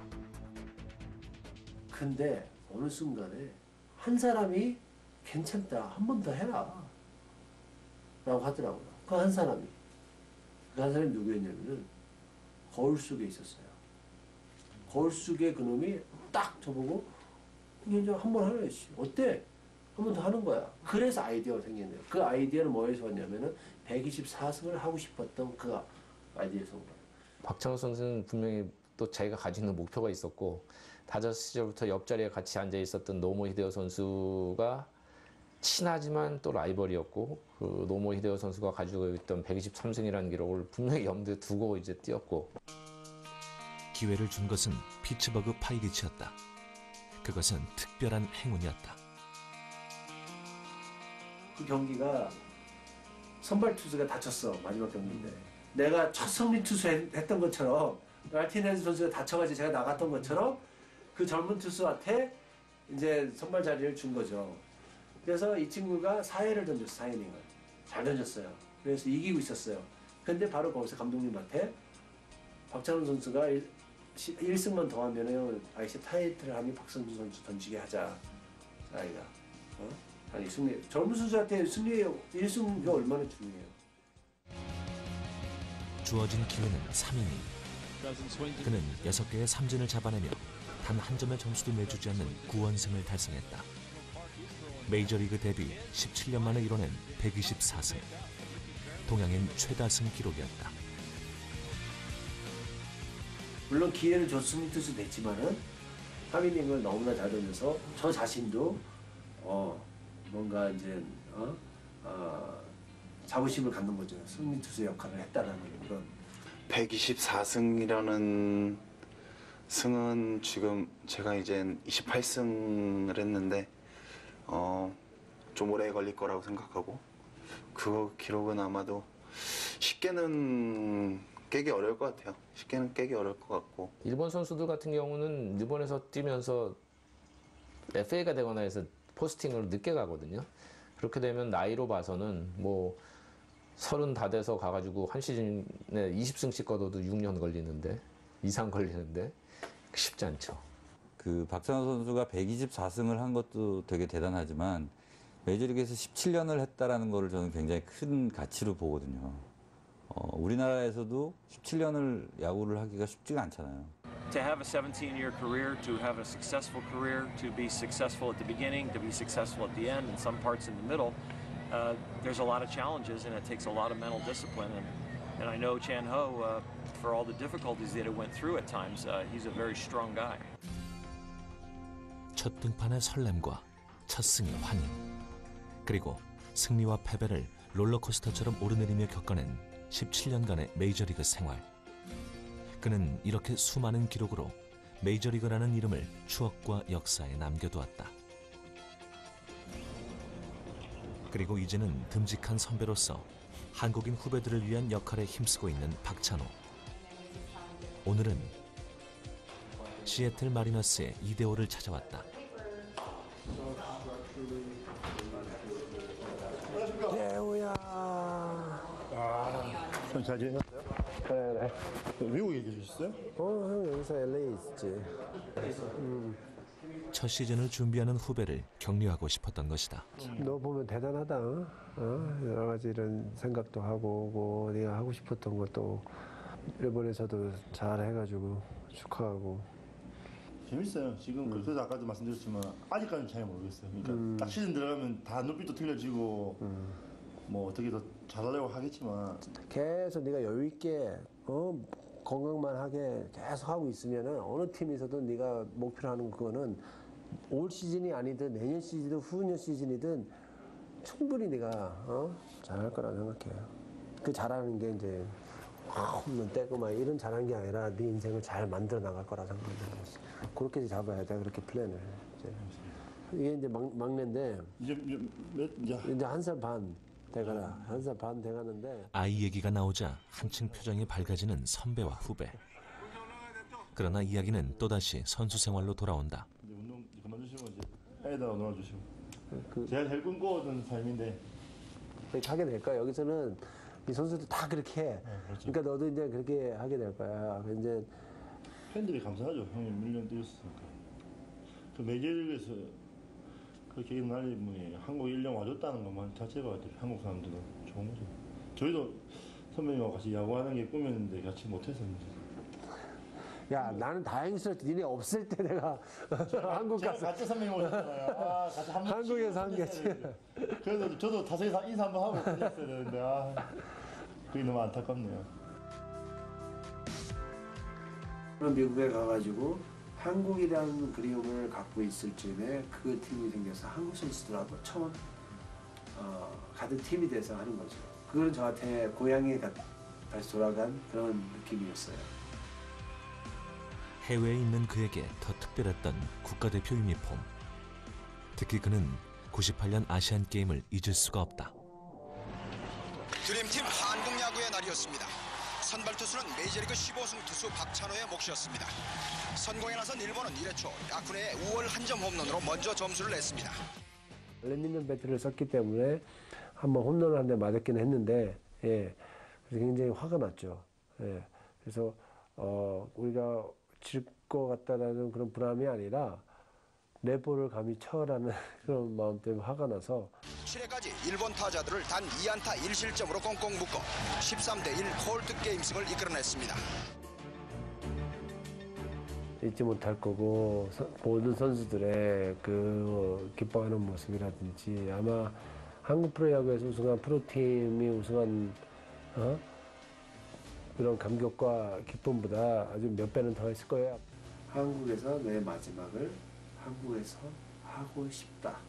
근데 어느 순간에 한 사람이 괜찮다, 한 번 더 해라 라고 하더라고요. 그 한 사람이 그 한 사람이 누구였냐면은 거울 속에 있었어요. 거울 속에 그놈이 딱 저보고 이제 한 번 하려야지. 어때? 한 번 더 하는 거야. 그래서 아이디어가 생겼네요. 그 아이디어는 뭐에서 왔냐면은 백이십사 승을 하고 싶었던 그 아이디어에서 온 거예요. 박찬호 선수는 분명히 또 자기가 가지고 있는 목표가 있었고 다저스 시절부터 옆자리에 같이 앉아 있었던 노모 히데오 선수가 친하지만 또 라이벌이었고 그 노모 히데오 선수가 가지고 있던 백이십삼 승이라는 기록을 분명히 염두에 두고 이제 뛰었고 기회를 준 것은 피츠버그 파이리츠였다. 그것은 특별한 행운이었다. 그 경기가 선발 투수가 다쳤어. 마지막 경기인데 내가 첫 성민 투수 했던 것처럼 마르티네즈 선수가 다쳐가지고 제가 나갔던 것처럼 그 젊은 투수한테 이제 선발 자리를 준 거죠. 그래서 이 친구가 사 회를 던졌어. 사 이닝을 잘 던졌어요. 그래서 이기고 있었어요. 근데 바로 거기서 감독님한테 박찬호 선수가 일 승만 더 하면은 아이씨 타이틀을 하면 박선주 선수 던지게 하자. 아이가 어? 아니 승리 젊은 선수한테 승리 일 승이 얼마나 중요해요. 주어진 기회는 삼 이닝. 그는 여섯 개의 삼진을 잡아내며 단 한 점의 점수도 내주지 않는 구 원승을 달성했다. 메이저리그 데뷔 십칠 년 만에 이뤄낸 백이십사 승. 동양인 최다승 기록이었다. 물론 기회를 줬으면 뜻이 됐지만은 하미닝을 너무나 잘 던져서 저 자신도 어 뭔가 이제 어? 어 자부심을 갖는 거죠. 승리 투수 역할을 했다라는 그런. 백이십사 승이라는 승은 지금 제가 이제 이십팔 승을 했는데 어, 좀 오래 걸릴 거라고 생각하고 그 기록은 아마도 쉽게는 깨기 어려울 것 같아요. 쉽게는 깨기 어려울 것 같고. 일본 선수들 같은 경우는 일본에서 뛰면서 에프에이가 되거나 해서 포스팅을 늦게 가거든요. 그렇게 되면 나이로 봐서는 뭐 서른 다 돼서 가가지고 한 시즌에 이십 승씩 거둬도 육 년 걸리는데 이상 걸리는데 쉽지 않죠. 그 박찬호 선수가 백이십사 승을 한 것도 되게 대단하지만 메이저리그에서 십칠 년을 했다라는 거를 저는 굉장히 큰 가치로 보거든요. 어, 우리나라에서도 십칠 년을 야구를 하기가 쉽지가 않잖아요. To have a seventeen-year career, to have a successful career, to be successful at the beginning, to be successful at the end, and some parts in the middle, uh, there's a lot of challenges, and it takes a lot of mental discipline. And, and I know Chan Ho, uh, for all the difficulties that it went through at times, uh, he's a very strong guy. 첫 등판의 설렘과 첫 승의 환희, 그리고 승리와 패배를 롤러코스터처럼 오르내리며 겪어낸 십칠 년간의 메이저리그 생활. 그는 이렇게 수많은 기록으로 메이저리그라는 이름을 추억과 역사에 남겨두었다. 그리고 이제는 듬직한 선배로서 한국인 후배들을 위한 역할에 힘쓰고 있는 박찬호. 오늘은 시애틀 마리너스의 이대호를 찾아왔다. 대호야. 아, 잘 지내셨어요? 그래, 그래. 미국에 계셨어요? 어, 형 여기서 엘에이 있지. 음. 첫 시즌을 준비하는 후배를 격려하고 싶었던 것이다. 너 보면 대단하다. 어? 여러 가지 이런 생각도 하고 뭐 네가 하고 싶었던 것도 일본에서도 잘 해가지고 축하하고. 재밌어요. 지금 음. 그래서 아까도 말씀드렸지만 아직까지는 잘 모르겠어요. 그러니까 음. 딱 시즌 들어가면 다 눈빛도 틀려지고 음. 뭐 어떻게 더 잘하려고 하겠지만 계속 네가 여유 있게 어, 건강만 하게 계속 하고 있으면은 어느 팀에서도 네가 목표로 하는 그거는 올 시즌이 아니든 내년 시즌이든 후년 시즌이든 충분히 네가 어? 잘할 거라 생각해요. 그 잘하는 게 이제 홈런 떼고 막 이런 잘하는 게 아니라 네 인생을 잘 만들어 나갈 거라 생각해요. 그렇게 잡아야 돼. 그렇게 플랜을. 이제. 이게 이제 막, 막내인데 이제 몇 이제, 이제 한 살 반 돼가라. 한 살 반 돼가는데 아이 얘기가 나오자 한층 표정이 밝아지는 선배와 후배. 그러나 이야기는 또다시 선수 생활로 돌아온다. 이제 운동 그만두시면 이제 애에다가 놀아주시고. 그, 제가 제일 꿈꿔오던 삶인데 그렇게 하게 될 거야. 여기서는 이 선수들 다 그렇게 해. 네, 그렇죠. 그러니까 너도 이제 그렇게 하게 될 거야. 이제 팬들이 감사하죠. 형이 밀리언 뛰었으니까. 그 메이저리그에서 그렇게 날리 분이 한국 일 년 와줬다는 것만 자체가 한국 사람들은 좋은 거죠. 저희도 선배님하고 같이 야구하는 게 꿈이었는데 같이 못해서 야 나는 다행스럽게 니네 없을 때 내가 한국 제가 가서 같이 선배님 오셨잖아요. 아, 같이 한번 한국에서 한 게지. 그래서 저도 타석에서 인사 한번 하고 끝냈어야 되는데 아, 그게 너무 안타깝네요. 미국에 가가지고 한국이라는 그리움을 갖고 있을 즈음에 그 팀이 생겨서 한국 선수들하고 처음 어, 같은 팀이 돼서 하는 거죠. 그건 저한테 고향에 가, 다시 돌아간 그런 느낌이었어요. 해외에 있는 그에게 더 특별했던 국가대표 유니폼. 특히 그는 구십팔 년 아시안 게임을 잊을 수가 없다. 드림팀 한국 야구의 날이었습니다. 선발 투수는 메이저리그 십오 승 투수 박찬호의 몫이었습니다. 선공에 나선 일본은 일 회 초 야쿠네의 우월 한 점 홈런으로 먼저 점수를 냈습니다. 랜디맨 배트를 썼기 때문에 한번 홈런을 한 대 맞았긴 했는데, 예, 그래서 굉장히 화가 났죠. 예, 그래서 어, 우리가 질 것 같다라는 그런 불안이 아니라 내 볼을 감히 쳐라는 그런 마음 때문에 화가 나서 칠 회까지 일본 타자들을 단 이 안타 일 실점으로 꽁꽁 묶어 십삼 대 일 콜드 게임승을 이끌어냈습니다. 잊지 못할 거고 서, 모든 선수들의 그 기뻐하는 모습이라든지 아마 한국 프로야구에서 우승한 프로팀이 우승한 어? 그런 감격과 기쁨보다 아주 몇 배는 더 했을 거예요. 한국에서 내 마지막을 한국에서 하고 싶다라는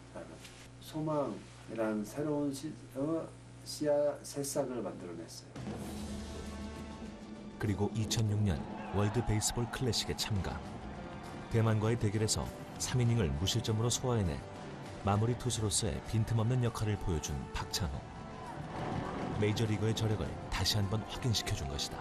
소망이라는 새로운 시, 어, 씨앗 새싹을 만들어냈어요. 그리고 이천육 년 월드 베이스볼 클래식에 참가. 대만과의 대결에서 삼 이닝을 무실점으로 소화해내 마무리 투수로서의 빈틈없는 역할을 보여준 박찬호. 메이저리그의 저력을 다시 한번 확인시켜준 것이다.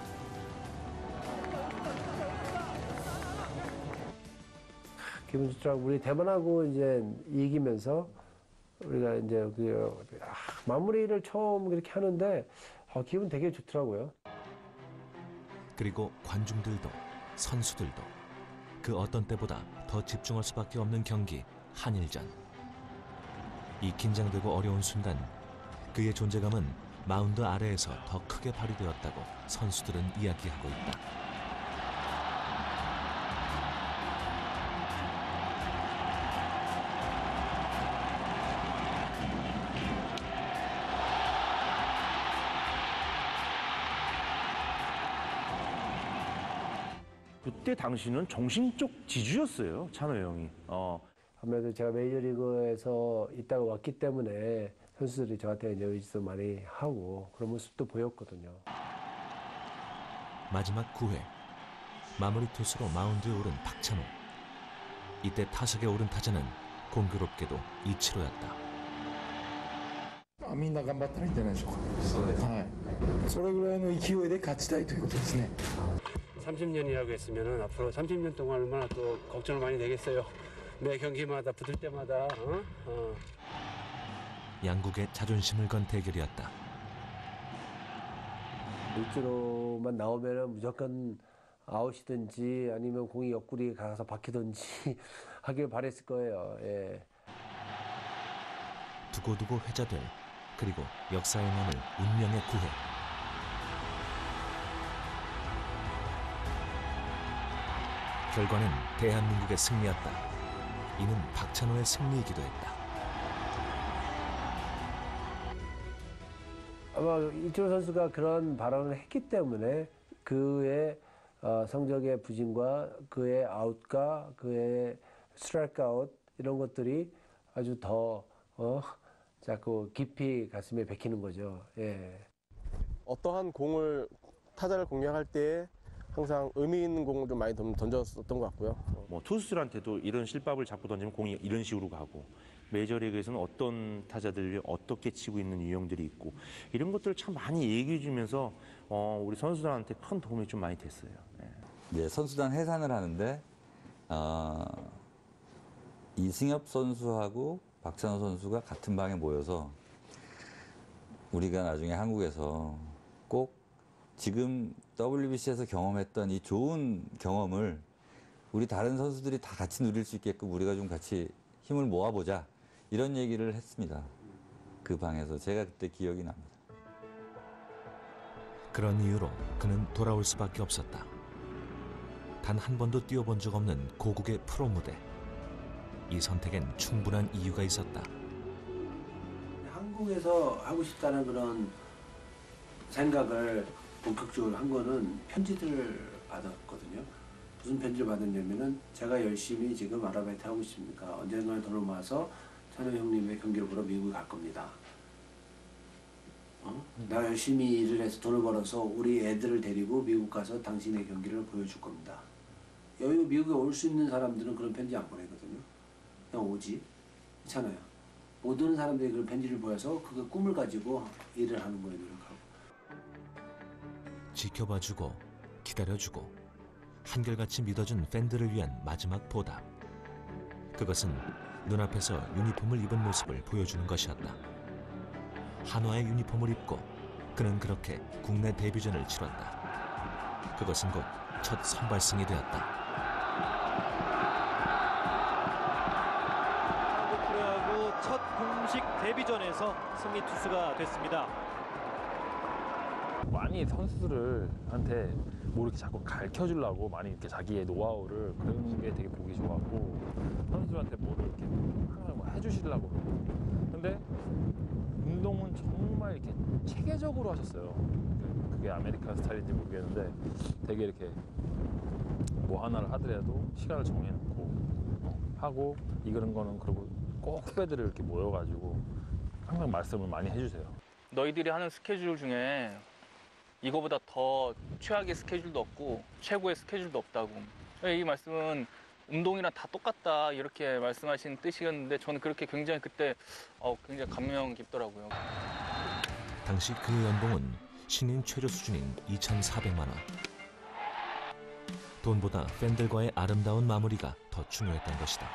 기분 좋더라고. 우리 대만하고 이제 이기면서 우리가 이제 그 아, 마무리를 처음 그렇게 하는데 아, 기분 되게 좋더라고요. 그리고 관중들도 선수들도 그 어떤 때보다 더 집중할 수밖에 없는 경기 한일전. 이 긴장되고 어려운 순간 그의 존재감은 마운드 아래에서 더 크게 발휘되었다고 선수들은 이야기하고 있다. 그때 당시는 정신적 지주였어요, 찬호 형이. 어. 아무래도 제가 메이저리그에서 있다가 왔기 때문에 선수들이 저한테 이제 의지도 많이 하고 그런 모습도 보였거든요. 마지막 구 회 마무리 투수로 마운드에 오른 박찬호. 이때 타석에 오른 타자는 공교롭게도 이치로였다. みんな頑張ったらいいんじゃないでしょうか。そうです。はい。それぐらいの勢いで勝ちたいということですね。 삼십 년이라고 했으면은 앞으로 삼십 년 동안 얼마나 또 걱정을 많이 되겠어요. 매 경기마다 붙을 때마다 어? 어. 양국의 자존심을 건 대결이었다. 일주로만 나오면은 무조건 아웃이든지 아니면 공이 옆구리에 가서 박히든지 하길 바랬을 거예요. 예. 두고두고 회자될 그리고 역사에 남을 운명의 구회. 결과는 대한민국의 승리였다. 이는 박찬호의 승리이기도 했다. 아마 이철호 선수가 그런 발언을 했기 때문에 그의 어, 성적의 부진과 그의 아웃과 그의 스트라이크 아웃 이런 것들이 아주 더 어, 자꾸 깊이 가슴에 박히는 거죠. 예. 어떠한 공을 타자를 공략할 때 항상 의미 있는 공을 좀 많이 던졌었던 것 같고요. 뭐 투수들한테도 이런 실밥을 잡고 던지면 공이 이런 식으로 가고 메이저리그에서는 어떤 타자들이 어떻게 치고 있는 유형들이 있고 이런 것들을 참 많이 얘기해 주면서 어, 우리 선수들한테 큰 도움이 좀 많이 됐어요. 네. 네, 선수단 해산을 하는데 어, 이승엽 선수하고 박찬호 선수가 같은 방에 모여서 우리가 나중에 한국에서 꼭 지금 더블유비씨에서 경험했던 이 좋은 경험을 우리 다른 선수들이 다 같이 누릴 수 있게끔 우리가 좀 같이 힘을 모아보자 이런 얘기를 했습니다. 그 방에서 제가 그때 기억이 납니다. 그런 이유로 그는 돌아올 수밖에 없었다. 단 한 번도 뛰어본 적 없는 고국의 프로 무대. 이 선택엔 충분한 이유가 있었다. 한국에서 하고 싶다는 그런 생각을 본격적으로 한 거는 편지들을 받았거든요. 무슨 편지를 받았냐면은 제가 열심히 지금 아르바이트 하고 있습니까? 언젠가 돈을 모아서 찬호 형님의 경기를 보러 미국에 갈 겁니다. 어? 내가 열심히 일을 해서 돈을 벌어서 우리 애들을 데리고 미국 가서 당신의 경기를 보여줄 겁니다. 여기 미국에 올 수 있는 사람들은 그런 편지 안 보내거든요. 그냥 오지. 그렇잖아요. 못 오는 사람들이 그런 편지를 보여서 그 꿈을 가지고 일을 하는 거예요. 노력하고. 지켜봐주고 기다려주고 한결같이 믿어준 팬들을 위한 마지막 보답. 그것은 눈앞에서 유니폼을 입은 모습을 보여주는 것이었다. 한화의 유니폼을 입고 그는 그렇게 국내 데뷔전을 치렀다. 그것은 곧 첫 선발승이 되었다. 한국 프로야구 첫 공식 데뷔전에서 승리 투수가 됐습니다. 많이 선수들한테 뭐 이렇게 자꾸 가르쳐 주려고 많이 이렇게 자기의 노하우를 그런 게 되게 보기 좋았고 선수들한테 뭐를 이렇게 항상 뭐 해주시려고 그러고 근데 운동은 정말 이렇게 체계적으로 하셨어요. 그게 아메리칸 스타일인지 모르겠는데 되게 이렇게 뭐 하나를 하더라도 시간을 정해놓고 하고 이그런 거는 그리고 꼭 후배들을 이렇게 모여가지고 항상 말씀을 많이 해주세요. 너희들이 하는 스케줄 중에 이거보다 더 최악의 스케줄도 없고 최고의 스케줄도 없다고. 이 말씀은 운동이랑 다 똑같다 이렇게 말씀하신 뜻이었는데 저는 그렇게 굉장히 그때 어, 굉장히 감명 깊더라고요. 당시 그의 연봉은 신인 최저 수준인 이천사백만 원. 돈보다 팬들과의 아름다운 마무리가 더 중요했던 것이다.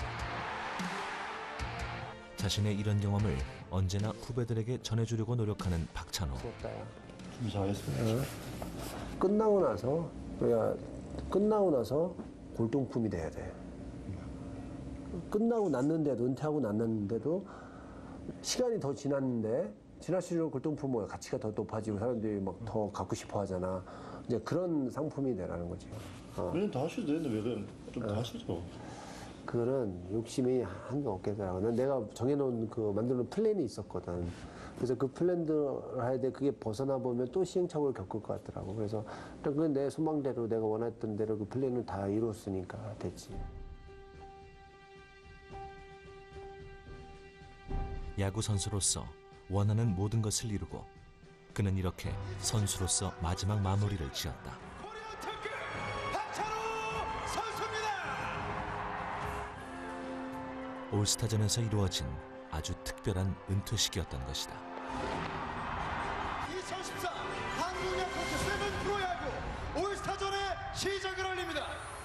자신의 이런 경험을 언제나 후배들에게 전해주려고 노력하는 박찬호. 준비 잘했습니다. 어? 끝나고 나서 우리가 끝나고 나서 골동품이 돼야 돼. 끝나고 났는데도 은퇴하고 났는데도 시간이 더 지났는데 지날수록 골동품의 가치가 더 높아지고 사람들이 막 더 갖고 싶어 하잖아. 이제 그런 상품이 되라는 거지. 어. 왜냐면 다 하셔도 되는데 왜 그럼 좀 다 어. 하시죠. 그런 욕심이 한도 없겠더라고. 난 내가 정해놓은 그 만들어놓은 플랜이 있었거든. 그래서 그 플랜대로 해야 돼. 그게 벗어나 보면 또 시행착오를 겪을 것 같더라고. 그래서 그건 내 소망대로 내가 원했던 대로 그 플랜을 다 이뤘으니까 됐지. 야구 선수로서 원하는 모든 것을 이루고 그는 이렇게 선수로서 마지막 마무리를 지었다. 올스타전에서 이루어진 아주 특별한 은퇴식이었던 것이다. 이천십사 한국 야쿠르트 세븐 프로야구 올스타전의 시작을 알립니다.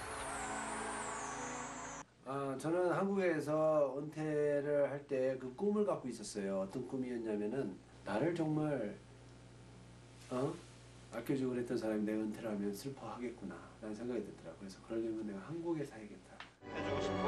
아, 저는 한국에서 은퇴를 할 때 그 꿈을 갖고 있었어요. 어떤 꿈이었냐면은 나를 정말 어? 아껴주고 그랬던 사람이 내가 은퇴를 하면 슬퍼하겠구나 라는 생각이 들더라고요. 그래서 그러려면 내가 한국에 살겠다. 해주고 싶어.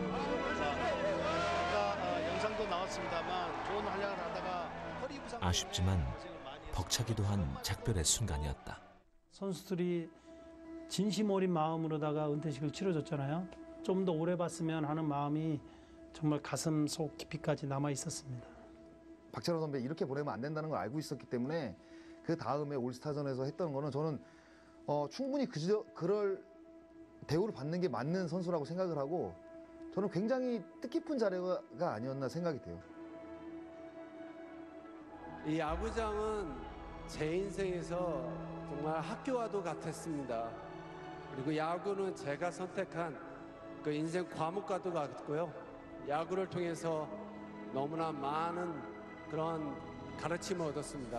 아까 영상도 나왔습니다만 좋은 활약을 하다가 허리 부상. 아쉽지만 벅차기도 한 작별의 순간이었다. 선수들이 진심 어린 마음으로다가 은퇴식을 치러줬잖아요. 좀 더 오래 봤으면 하는 마음이 정말 가슴 속 깊이까지 남아 있었습니다. 박찬호 선배 이렇게 보내면 안 된다는 걸 알고 있었기 때문에 그 다음에 올스타전에서 했던 거는 저는 어, 충분히 그저, 그럴 대우를 받는 게 맞는 선수라고 생각을 하고 저는 굉장히 뜻깊은 자리가 아니었나 생각이 돼요. 이 야구장은 제 인생에서 정말 학교와도 같았습니다. 그리고 야구는 제가 선택한 그 인생 과목과도 같고요. 야구를 통해서 너무나 많은 그런 가르침을 얻었습니다.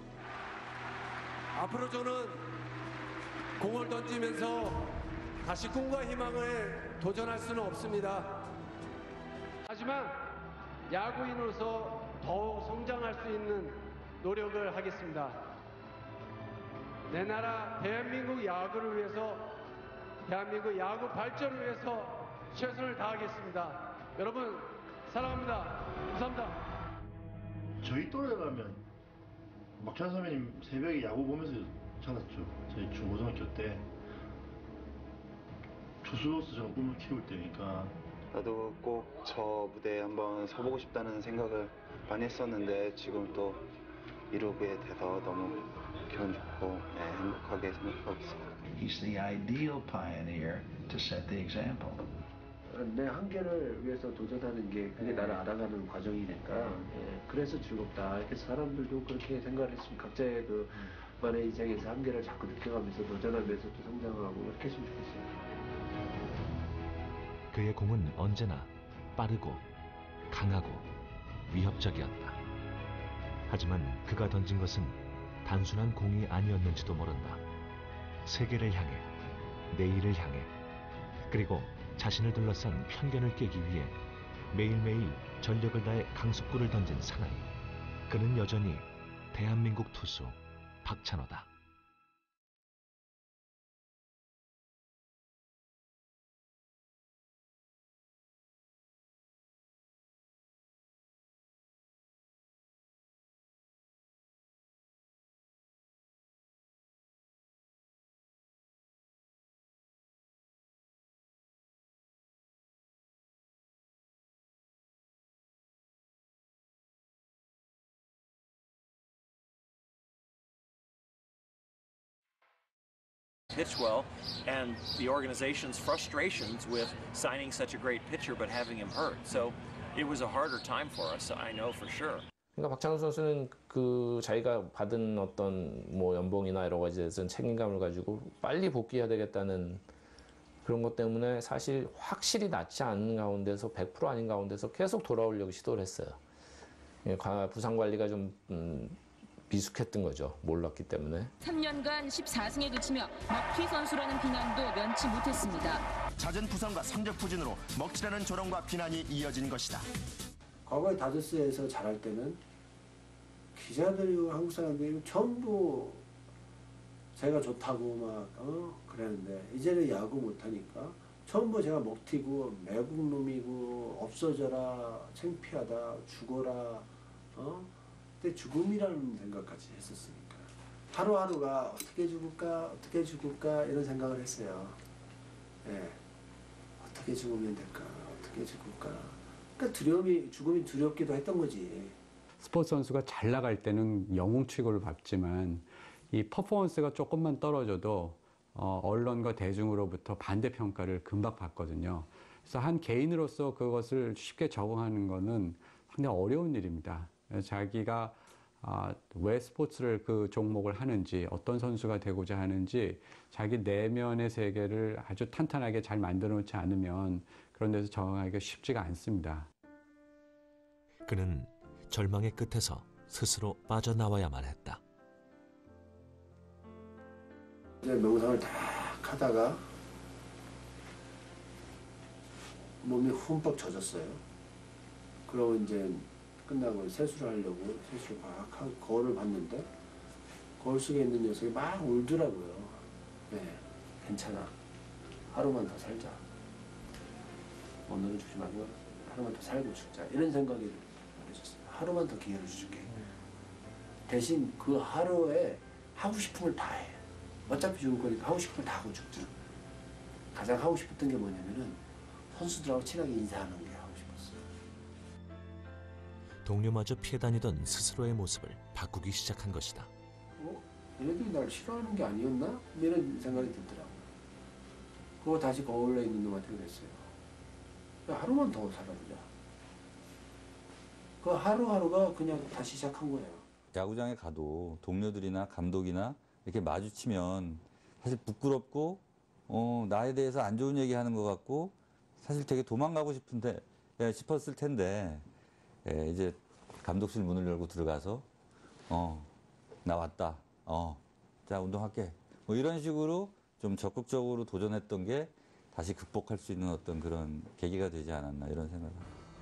앞으로 저는 공을 던지면서 다시 꿈과 희망을 도전할 수는 없습니다. 하지만 야구인으로서 더욱 성장할 수 있는 노력을 하겠습니다. 내 나라 대한민국 야구를 위해서, 대한민국 야구 발전을 위해서 최선을 다하겠습니다. 여러분 사랑합니다. 감사합니다. 저희 또래라면 박찬호 선배님 새벽에 야구 보면서 찾았죠. 저희 중고등학교 때 투수로서 저는 꿈을 키울 때니까. 나도 꼭 저 무대에 한번 서보고 싶다는 생각을 많이 했었는데 지금 또 이루게 돼서 너무 기분 좋고 네, 행복하게 생각하고 있습니다. He's the ideal pioneer to set the example. 내 한계를 위해서 도전하는 게 그게 나를 알아가는 과정이니까 예, 그래서 즐겁다. 이렇게 사람들도 그렇게 생각을 했으면 각자의 그 만의 인생에서 한계를 자꾸 느껴가면서 도전하면서 또 성장하고 이렇게 했으면 좋겠어요. 그의 공은 언제나 빠르고 강하고 위협적이었다. 하지만 그가 던진 것은 단순한 공이 아니었는지도 모른다. 세계를 향해, 내일을 향해, 그리고 자신을 둘러싼 편견을 깨기 위해 매일매일 전력을 다해 강속구를 던진 사나이. 그는 여전히 대한민국 투수 박찬호다. Pitch well, and the organization's frustrations with signing such a great pitcher but having him hurt. So it was a harder time for us, I know for sure. 그러니까 박찬호 선수는 그 자기가 받은 어떤 뭐 연봉이나 여러 가지에 대해서 책임감을 가지고 빨리 복귀해야 되겠다는 그런 것 때문에 사실 확실히 낫지 않은 가운데서 백 퍼센트 아닌 가운데서 계속 돌아오려고 시도를 했어요. 부상 관리가 좀 음, 미숙했던 거죠. 몰랐기 때문에. 삼 년간 십사 승에 그치며 먹튀 선수라는 비난도 면치 못했습니다. 잦은 부상과 성적 부진으로 먹튀라는 조롱과 비난이 이어진 것이다. 과거에 다저스에서 잘할 때는 기자들이고 한국 사람들이 전부 제가 좋다고 막 어? 그랬는데 이제는 야구 못하니까 전부 제가 먹튀고 매국 놈이고 없어져라 창피하다 죽어라 어? 그때 죽음이라는 생각까지 했었으니까 하루하루가 어떻게 죽을까 어떻게 죽을까 이런 생각을 했어요. 예. 어떻게 죽으면 될까 어떻게 죽을까 그러니까 두려움이 죽음이 두렵기도 했던 거지. 스포츠 선수가 잘 나갈 때는 영웅 취급을 받지만 이 퍼포먼스가 조금만 떨어져도 어, 언론과 대중으로부터 반대 평가를 금방 받거든요. 그래서 한 개인으로서 그것을 쉽게 적응하는 것은 상당히 어려운 일입니다. 자기가 아, 왜 스포츠를 그 종목을 하는지, 어떤 선수가 되고자 하는지 자기 내면의 세계를 아주 탄탄하게 잘 만들어 놓지 않으면 그런 데서 적응하기가 쉽지가 않습니다. 그는 절망의 끝에서 스스로 빠져나와야만 했다. 이제 명상을 다 하다가 몸이 흠뻑 젖었어요. 그러고 이제 끝나고 세수를 하려고 세수를 막 하고 거울을 봤는데 거울 속에 있는 녀석이 막 울더라고요. 네, 괜찮아. 하루만 더 살자. 오늘은 죽지 말고 하루만 더 살고 죽자. 이런 생각이 말해줬어요. 하루만 더 기회를 줄게. 대신 그 하루에 하고 싶은 걸 다 해. 어차피 죽을 거니까 하고 싶은 걸 다 하고 죽자. 가장 하고 싶었던 게 뭐냐면은 선수들하고 친하게 인사하는 게 하고 싶었어요. 동료마저 피해 다니던 스스로의 모습을 바꾸기 시작한 것이다. 어? 얘네들이 날 싫어하는 게 아니었나? 이런 생각이 들더라고요. 그거 다시 거울에 있는 놈한테 그랬어요. 야, 하루만 더 살아보자. 그 하루하루가 그냥 다시 시작한 거예요. 야구장에 가도 동료들이나 감독이나 이렇게 마주치면 사실 부끄럽고 어, 나에 대해서 안 좋은 얘기하는 것 같고 사실 되게 도망가고 싶은데 예, 싶었을 텐데 예, 이제 감독실 문을 열고 들어가서 어, 나 왔다. 어, 자 운동할게. 뭐 이런 식으로 좀 적극적으로 도전했던 게 다시 극복할 수 있는 어떤 그런 계기가 되지 않았나 이런 생각을.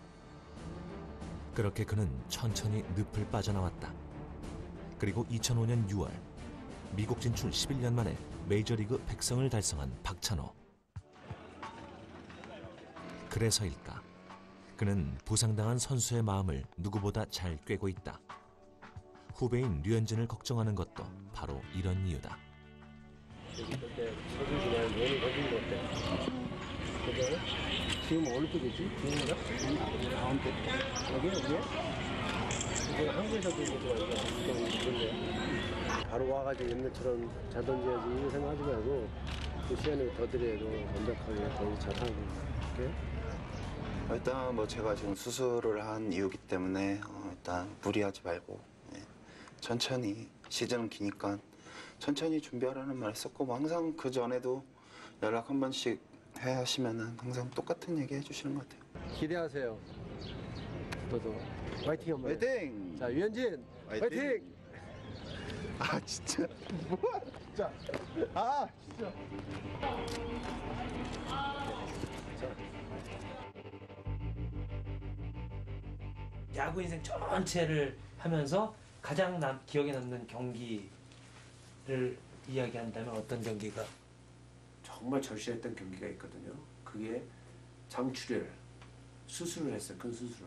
그렇게 그는 천천히 늪을 빠져나왔다. 그리고 이천오 년 유월 미국 진출 십일 년 만에 메이저리그 백성을 달성한 박찬호. 그래서일까? 그는 부상당한 선수의 마음을 누구보다 잘 꿰고 있다. 후배인 류현진을 걱정하는 것도 바로 이런 이유다. 지금 어느 쪽이지? 지금인가? 다음 쪽. 여기 여기에? 이제 한국에서도 이거 바로 와가지고 옛날처럼 잘 던져야지 이런 생각하지 말고 그 시간을 더 드려도 완벽하게 더 잘하고 이렇게. 일단 뭐 제가 지금 수술을 한 이유기 때문에 어 일단 무리하지 말고 예. 천천히 시즌은 기니까 천천히 준비하라는 말 했었고 뭐 항상 그 전에도 연락 한 번씩 해 하시면은 항상 똑같은 얘기 해주시는 것 같아요. 기대하세요. 저도 화이팅 한번. 화이팅! 자 유현진 화이팅! 화이팅! 아 진짜 뭐야 진짜 아 진짜. 야구 인생 전체를 하면서 가장 남, 기억에 남는 경기를 이야기한다면 어떤 경기가? 정말 절실했던 경기가 있거든요. 그게 장출혈 수술을 했어요. 큰 수술을.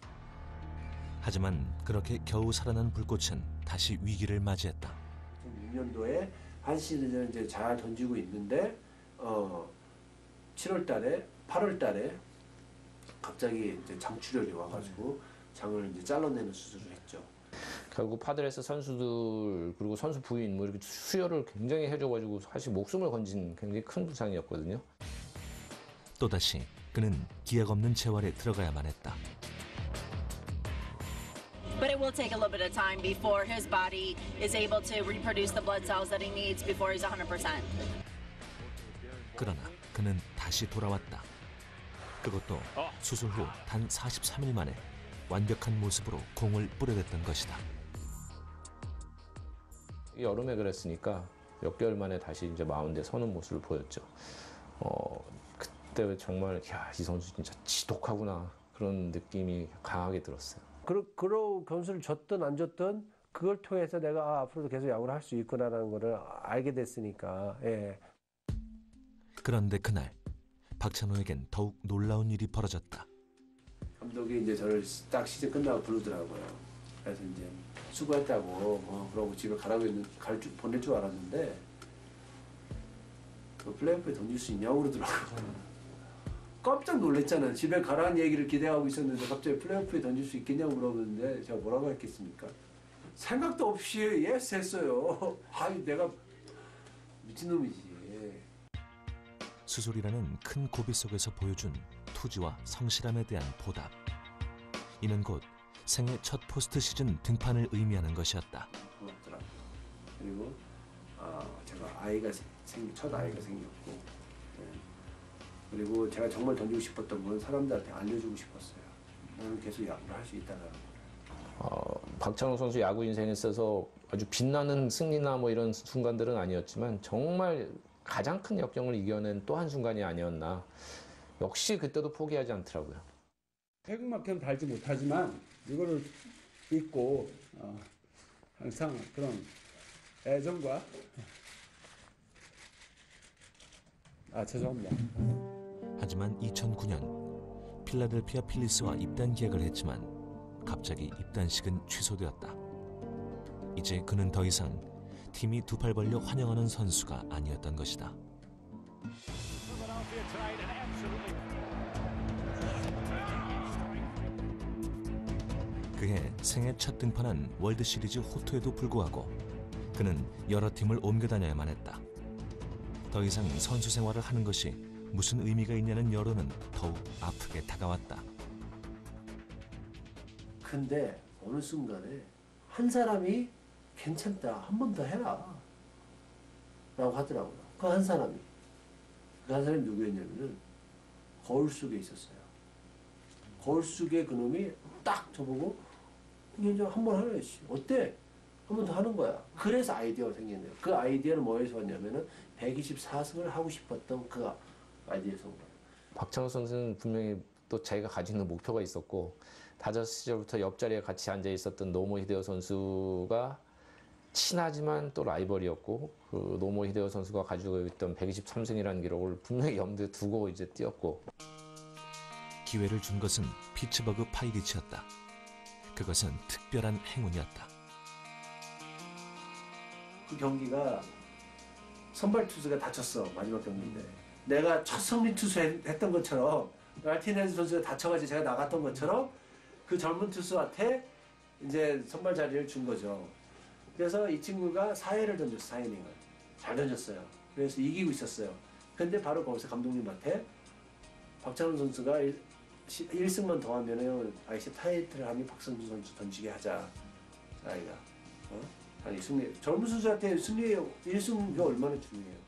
하지만 그렇게 겨우 살아난 불꽃은 다시 위기를 맞이했다. 육 년도에 한 시즌을 이제 잘 던지고 있는데 어 칠월 달에 팔월 달에 갑자기 이제 장출혈이 와가지고 장을 이제 잘라내는 수술을 했죠. 결국 파드레스 선수들 그리고 선수 부인 뭐 이렇게 수혈을 굉장히 해줘가지고 사실 목숨을 건진 굉장히 큰 부상이었거든요. 또다시 그는 기약 없는 재활에 들어가야만 했다. But it will take a little bit of time before his body is able to reproduce the blood cells that he needs before he's one hundred percent. 그러나 그는 다시 돌아왔다. 그것도 수술 후 단 사십삼 일 만에 완벽한 모습으로 공을 뿌려댔던 것이다. 여름에 그랬으니까 몇 개월 만에 다시 이제 마운드에 서는 모습을 보였죠. 어, 그때 정말 야, 이 선수 진짜 지독하구나 그런 느낌이 강하게 들었어요. 그러, 그러 점수를 줬든 안 줬든 그걸 통해서 내가 아, 앞으로도 계속 야구를 할 수 있구나라는 거를 알게 됐으니까. 예. 그런데 그날 박찬호에겐 더욱 놀라운 일이 벌어졌다. 감독이 이제 저를 딱 시즌 끝나고 부르더라고요. 그래서 이제 수고했다고 어, 그러고 집에 가라고 했는 갈 줄, 보낼 줄 알았는데 그 플레이오프에 던질 수 있냐고 그러더라고요. 깜짝 놀랐잖아요. 집에 가라는 얘기를 기대하고 있었는데 갑자기 플레이오프에 던질 수 있겠냐고 물어보는데 제가 뭐라고 했겠습니까? 생각도 없이 예스 했어요. 아니 내가 미친놈이지. 수술이라는 큰 고비 속에서 보여준 투지와 성실함에 대한 보답. 이는 곧 생애 첫 포스트 시즌 등판을 의미하는 것이었다. 고맙더라고요. 그리고 아, 제가 아이가 생, 첫 아이가 생겼고 네. 그리고 제가 정말 던지고 싶었던 건 사람들한테 알려주고 싶었어요. 나는 계속 야구를 할 수 있다는 거. 어, 박찬호 선수 야구 인생에 있어서 아주 빛나는 승리나 뭐 이런 순간들은 아니었지만 정말 가장 큰 역경을 이겨낸 또 한 순간이 아니었나. 역시 그때도 포기하지 않더라고요. 태극마크는 달지 못하지만 이거를 입고 어, 항상 그런 애정과 아 죄송합니다. 하지만 이천구 년 필라델피아 필리스와 입단 계약을 했지만 갑자기 입단식은 취소되었다. 이제 그는 더 이상 팀이 두 팔 벌려 환영하는 선수가 아니었던 것이다. 그해 생애 첫 등판한 월드시리즈 호투에도 불구하고 그는 여러 팀을 옮겨 다녀야만 했다. 더 이상 선수 생활을 하는 것이 무슨 의미가 있냐는 여론은 더욱 아프게 다가왔다. 근데 어느 순간에 한 사람이 괜찮다, 한 번 더 해라 라고 하더라고요. 그 한 사람이 그 한 사람이 누구였냐면은 거울 속에 있었어요. 거울 속에 그놈이 딱 저보고 이제 한 번 하라 씨 어때? 한 번 더 하는 거야. 그래서 아이디어가 생겼네요. 그 아이디어는 뭐에서 왔냐면은 백이십사 승을 하고 싶었던 그 아이디어에서 온 거예요. 박찬호 선수는 분명히 또 자기가 가지고 있는 목표가 있었고 다저스 시절부터 옆자리에 같이 앉아 있었던 노모 히데오 선수가 친하지만 또 라이벌이었고 그 노모 히데오 선수가 가지고 있던 백이십삼 승이라는 기록을 분명히 염두에 두고 이제 뛰었고 기회를 준 것은 피츠버그 파이리츠였다. 그것은 특별한 행운이었다. 그 경기가 선발 투수가 다쳤어. 마지막 경기인데 내가 첫 승리 투수 했던 것처럼 마르티네즈 선수가 다쳐가지고 제가 나갔던 것처럼 그 젊은 투수한테 이제 선발 자리를 준 거죠. 그래서 이 친구가 사 회를 던졌어. 사 이닝을 잘 던졌어요. 그래서 이기고 있었어요. 근데 바로 거기서 감독님한테 박찬호 선수가 일 승만 더 하면은 아이씨 타이틀을 하면 박선주 선수 던지게 하자. 아이가 어? 아니 승리 젊은 선수한테 승리 일 승이 얼마나 중요해요.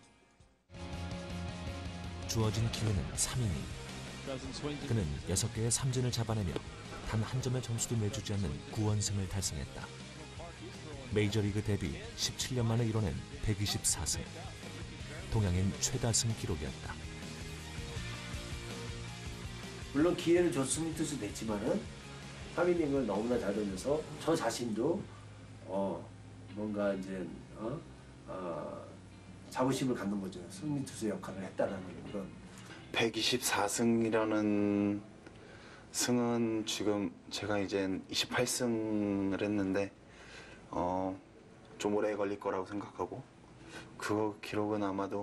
주어진 기회는 삼 이닝. 그는 여섯 개의 삼진을 잡아내며 단 한 점의 점수도 내주지 않는 구 원승을 달성했다. 메이저리그 데뷔 십칠 년 만에 이뤄낸 백이십사 승. 동양인 최다승 기록이었다. 물론 기회를 줬으면 뜻이 됐지만은 삼 이닝을 너무나 잘 던져서 저 자신도 어 뭔가 이제 어? 어 자부심을 갖는 거죠. 승리 투수 역할을 했다라는 그런. 백이십사 승이라는 승은 지금 제가 이제 이십팔 승을 했는데 어, 좀 오래 걸릴 거라고 생각하고 그 기록은 아마도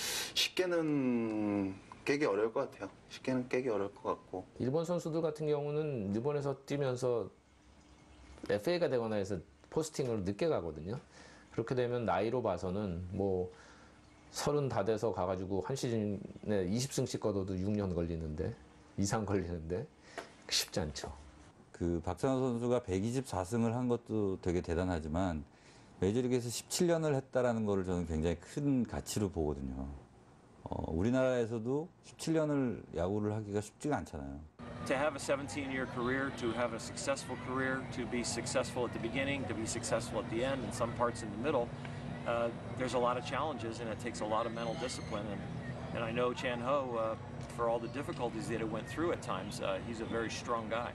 쉽게는 깨기 어려울 것 같아요. 쉽게는 깨기 어려울 것 같고 일본 선수들 같은 경우는 일본에서 뛰면서 에프에이가 되거나 해서 포스팅을 늦게 가거든요. 그렇게 되면 나이로 봐서는 뭐 서른 다 돼서 가가지고 한 시즌에 이십 승씩 거둬도 육 년 걸리는데 이상 걸리는데 쉽지 않죠. 그 박찬호 선수가 백이십사 승을 한 것도 되게 대단하지만 메이저리그에서 십칠 년을 했다라는 거를 저는 굉장히 큰 가치로 보거든요. 어, 우리나라에서도 십칠 년을 야구를 하기가 쉽지가 않잖아요. To have a seventeen-year career, to have a successful career, to be successful at the beginning, to be successful at the end, and some parts in the middle, uh, there's a lot of challenges and it takes a lot of mental discipline. And, and I know Chan Ho, uh, for all the difficulties that it went through at times, uh, he's a very strong guy.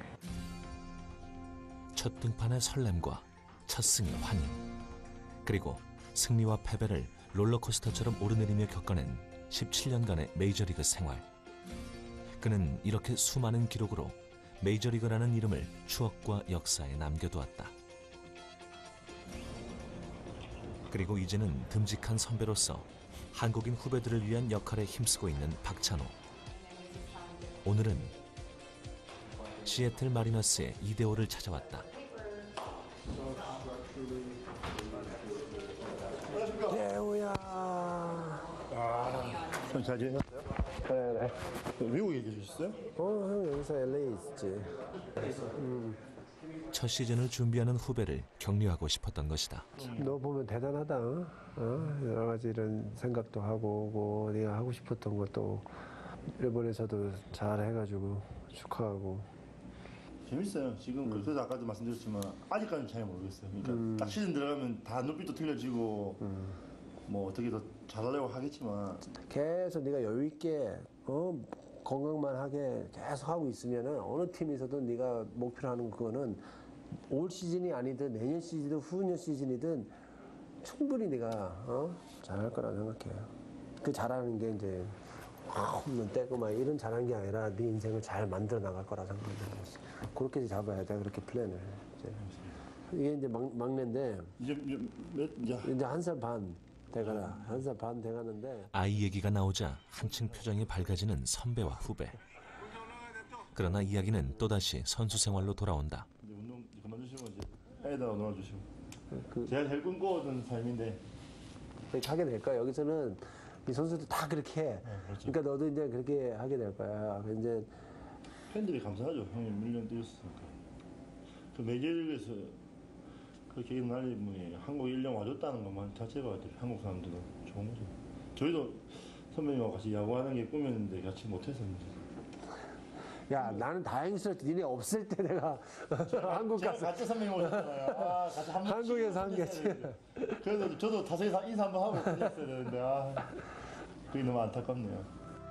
첫 등판의 설렘과 첫 승의 환희, 그리고 승리와 패배를 롤러코스터처럼 오르내리며 겪어낸 십칠 년간의 메이저리그 생활. 그는 이렇게 수많은 기록으로 메이저리그라는 이름을 추억과 역사에 남겨두었다. 그리고 이제는 듬직한 선배로서 한국인 후배들을 위한 역할에 힘쓰고 있는 박찬호. 오늘은 시애틀 마리너스의 이대호를 찾아왔다. 대호야. 아, 잘 지냈어요? 네, 네. 미국에 계셨어요? 어, 형 여기서 엘에이 있지. 음. 첫 시즌을 준비하는 후배를 격려하고 싶었던 것이다. 너 보면 대단하다. 어? 여러 가지 이런 생각도 하고, 뭐 네가 하고 싶었던 것도 일본에서도 잘 해가지고 축하하고. 재밌어요. 지금 음. 그래서 아까도 말씀드렸지만 아직까지는 잘 모르겠어요. 그러니까 음. 딱 시즌 들어가면 다 눈빛도 틀려지고 음. 뭐 어떻게 더 잘하려고 하겠지만 계속 네가 여유 있게 어 건강만 하게 계속 하고 있으면은 어느 팀에서도 네가 목표로 하는 그거는 올 시즌이 아니든 내년 시즌이든 후년 시즌이든 충분히 네가 어? 잘할 거라 생각해요. 그 잘하는 게 이제 홈런 떼고 막 이런 잘하는 게 아니라 네 인생을 잘 만들어 나갈 거라 생각하는 거지. 그렇게 잡아야 돼. 그렇게 플랜을. 이제. 이게 이제 막, 막내인데 이제 몇 이제, 이제 한 살 반 돼가라. 한 살 반 돼가는데 아이 얘기가 나오자 한층 표정이 밝아지는 선배와 후배. 그러나 이야기는 또다시 선수 생활로 돌아온다. 이제 운동 그만두시면 이제 애들하고 놀아주시고. 그, 제가 제일 꿈꿔오던 삶인데 그렇게 하게 될 거야. 여기서는 이 선수들 다 그렇게 해. 네, 그렇죠. 그러니까 너도 이제 그렇게 하게 될 거야. 이제 팬들이 감사하죠. 형이 밀리언 뛰었으니까. 그 메이저리그에서 그렇게 날리면 한국 일 년 와줬다는 것만 자체가 한국 사람들은 좋은 거죠. 저희도 선배님하고 같이 야구하는 게 꿈이었는데 같이 못해서 야, 나는 다행스럽지. 니네 없을 때 내가 한국 가서 같이 선배님 오셨잖아요. 아, 같이 한 한국에서 한 게지. 그래서 저도 다시 인사 한번 하고 끝냈어야 되는데 아, 그게 너무 안타깝네요.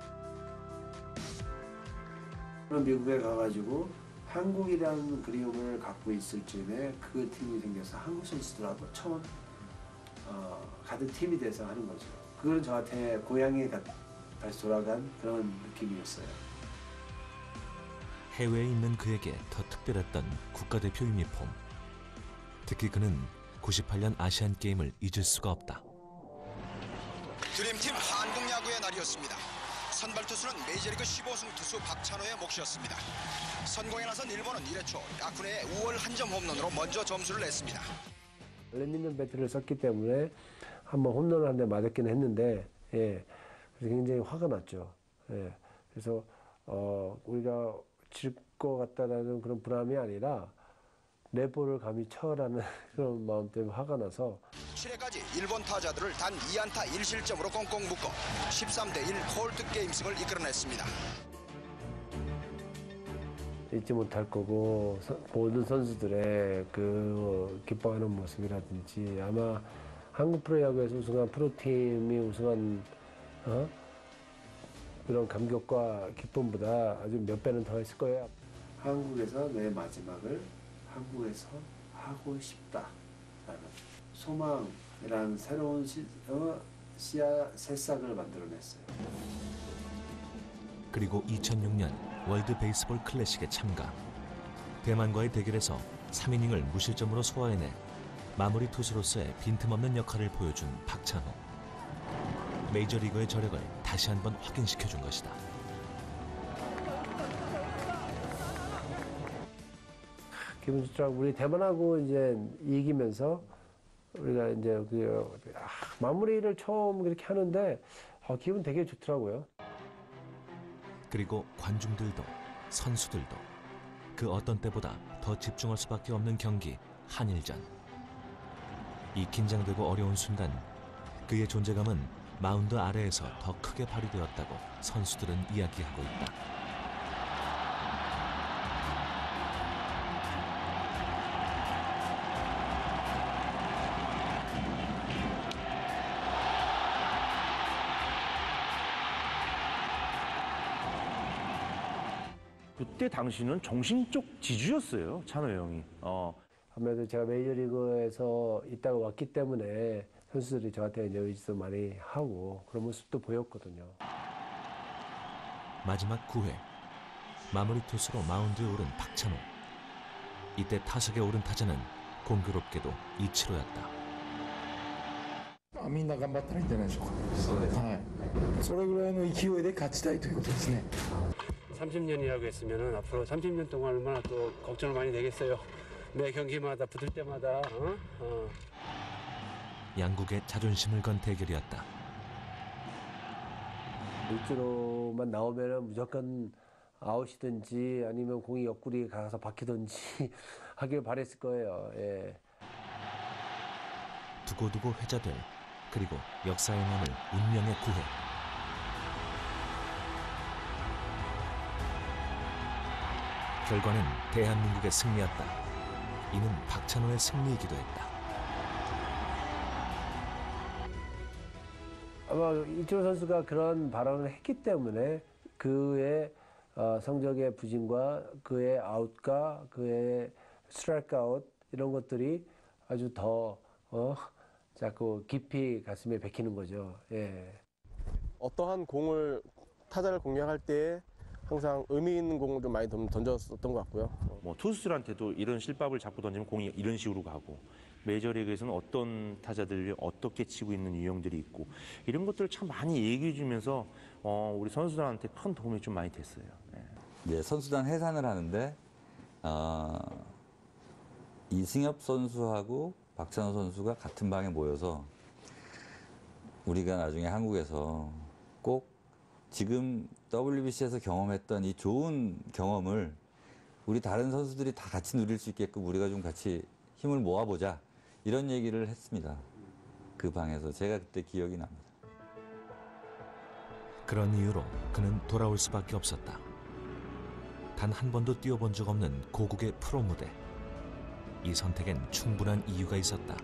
미국에 가가지고 한국이라는 그리움을 갖고 있을 즈음에 그 팀이 생겨서 한국 선수들하고 처음 어, 같은 팀이 돼서 하는 거죠. 그건 저한테 고향에 가, 다시 돌아간 그런 느낌이었어요. 해외에 있는 그에게 더 특별했던 국가대표 유니폼. 특히 그는 구십팔 년 아시안 게임을 잊을 수가 없다. 드림팀 한국 야구의 날이었습니다. 선발 투수는 메이저리그 십오 승 투수 박찬호의 몫이었습니다. 선공에 나선 일본은 일 회 초 야쿠네의 우월 한 점 홈런으로 먼저 점수를 냈습니다. 랩미는 배트를 썼기 때문에 한번 홈런을 한 대 맞았긴 했는데, 예, 그래서 굉장히 화가 났죠. 예, 그래서 어, 우리가 질 것 같다라는 그런 불안이 아니라 내 볼을 감히 쳐라는 그런 마음 때문에 화가 나서 칠 회까지 일본 타자들을 단 이 안타 일 실점으로 꽁꽁 묶어 십삼 대 일 콜드 게임승을 이끌어냈습니다. 잊지 못할 거고 서, 모든 선수들의 그 기뻐하는 모습이라든지 아마 한국 프로야구에서 우승한 프로팀이 우승한 어? 그런 감격과 기쁨보다 아주 몇 배는 더 했을 거예요. 한국에서 내 마지막을 한국에서 하고 싶다라는 소망이라는 새로운 시, 어, 씨앗 새싹을 만들어냈어요. 그리고 이천육 년 월드 베이스볼 클래식에 참가. 대만과의 대결에서 삼 이닝을 무실점으로 소화해내 마무리 투수로서의 빈틈없는 역할을 보여준 박찬호. 메이저리그의 저력을 다시 한번 확인시켜준 것이다. 기분 좋더라고. 우리 대만하고 이제 이기면서 우리가 이제 그 아, 마무리를 처음 그렇게 하는데 아, 기분 되게 좋더라고요. 그리고 관중들도 선수들도 그 어떤 때보다 더 집중할 수밖에 없는 경기 한일전. 이 긴장되고 어려운 순간 그의 존재감은 마운드 아래에서 더 크게 발휘되었다고 선수들은 이야기하고 있다. 그때 당시는 정신적 지주였어요, 찬호 형이. 어. 아무래도 제가 메이저리그에서 있다가 왔기 때문에 선수들이 저한테 이제 의지도 많이 하고 그런 모습도 보였거든요. 마지막 구 회 마무리 투수로 마운드에 오른 박찬호. 이때 타석에 오른 타자는 공교롭게도 이치로였다. みんな頑張ったらいいんじゃないでしょうか。そうです。はい。それぐらいの勢いで勝ちたいということですね。 삼십 년이라고 했으면 앞으로 삼십 년 동안 얼마나 또 걱정을 많이 되겠어요. 매 경기마다 붙을 때마다 어? 어. 양국의 자존심을 건 대결이었다. 일주로만 나오면 무조건 아웃이든지 아니면 공이 옆구리에 가서 박히든지 하길 바랬을 거예요. 예. 두고두고 회자될 그리고 역사에 남을 운명의 구 회. 결과는 대한민국의 승리였다. 이는 박찬호의 승리이기도 했다. 아마 이치로 선수가 그런 발언을 했기 때문에 그의 어, 성적의 부진과 그의 아웃과 그의 스트라이크 아웃 이런 것들이 아주 더 어, 자꾸 깊이 가슴에 박히는 거죠. 예. 어떠한 공을 타자를 공략할 때 항상 의미 있는 공을 좀 많이 던- 던졌었던 것 같고요. 뭐 투수들한테도 이런 실밥을 잡고 던지면 공이 이런 식으로 가고 메이저리그에서는 어떤 타자들이 어떻게 치고 있는 유형들이 있고 이런 것들을 참 많이 얘기해 주면서 어, 우리 선수들한테 큰 도움이 좀 많이 됐어요. 네. 이제 선수단 해산을 하는데 어, 이승엽 선수하고 박찬호 선수가 같은 방에 모여서 우리가 나중에 한국에서 꼭 지금 더블유비씨에서 경험했던 이 좋은 경험을 우리 다른 선수들이 다 같이 누릴 수 있게끔 우리가 좀 같이 힘을 모아보자 이런 얘기를 했습니다. 그 방에서 제가 그때 기억이 납니다. 그런 이유로 그는 돌아올 수밖에 없었다. 단 한 번도 뛰어본 적 없는 고국의 프로 무대. 이 선택엔 충분한 이유가 있었다.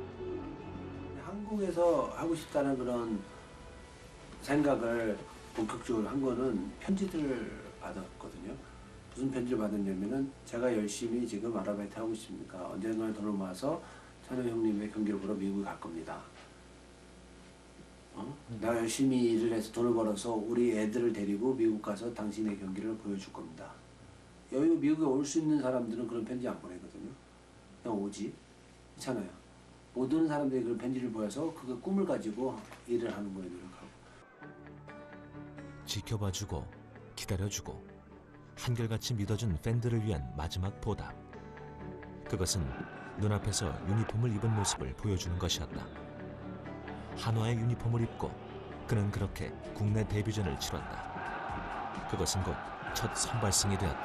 한국에서 하고 싶다는 그런 생각을 본격적으로 한 거는 편지들을 받았거든요. 무슨 편지를 받았냐면은 제가 열심히 지금 아르바이트 하고 있습니까? 언젠가 돈을 모아서 찬호 형님의 경기를 보러 미국에 갈 겁니다. 어? 내가 열심히 일을 해서 돈을 벌어서 우리 애들을 데리고 미국 가서 당신의 경기를 보여줄 겁니다. 여기 미국에 올 수 있는 사람들은 그런 편지 안 보내거든요. 그냥 오지. 그렇잖아요. 못 오는 사람들이 그런 편지를 보여서 그 꿈을 가지고 일을 하는 거예요. 노력하고. 지켜봐주고 기다려주고 한결같이 믿어준 팬들을 위한 마지막 보답. 그것은 눈앞에서 유니폼을 입은 모습을 보여주는 것이었다. 한화의 유니폼을 입고 그는 그렇게 국내 데뷔전을 치렀다. 그것은 곧 첫 선발승이 되었다.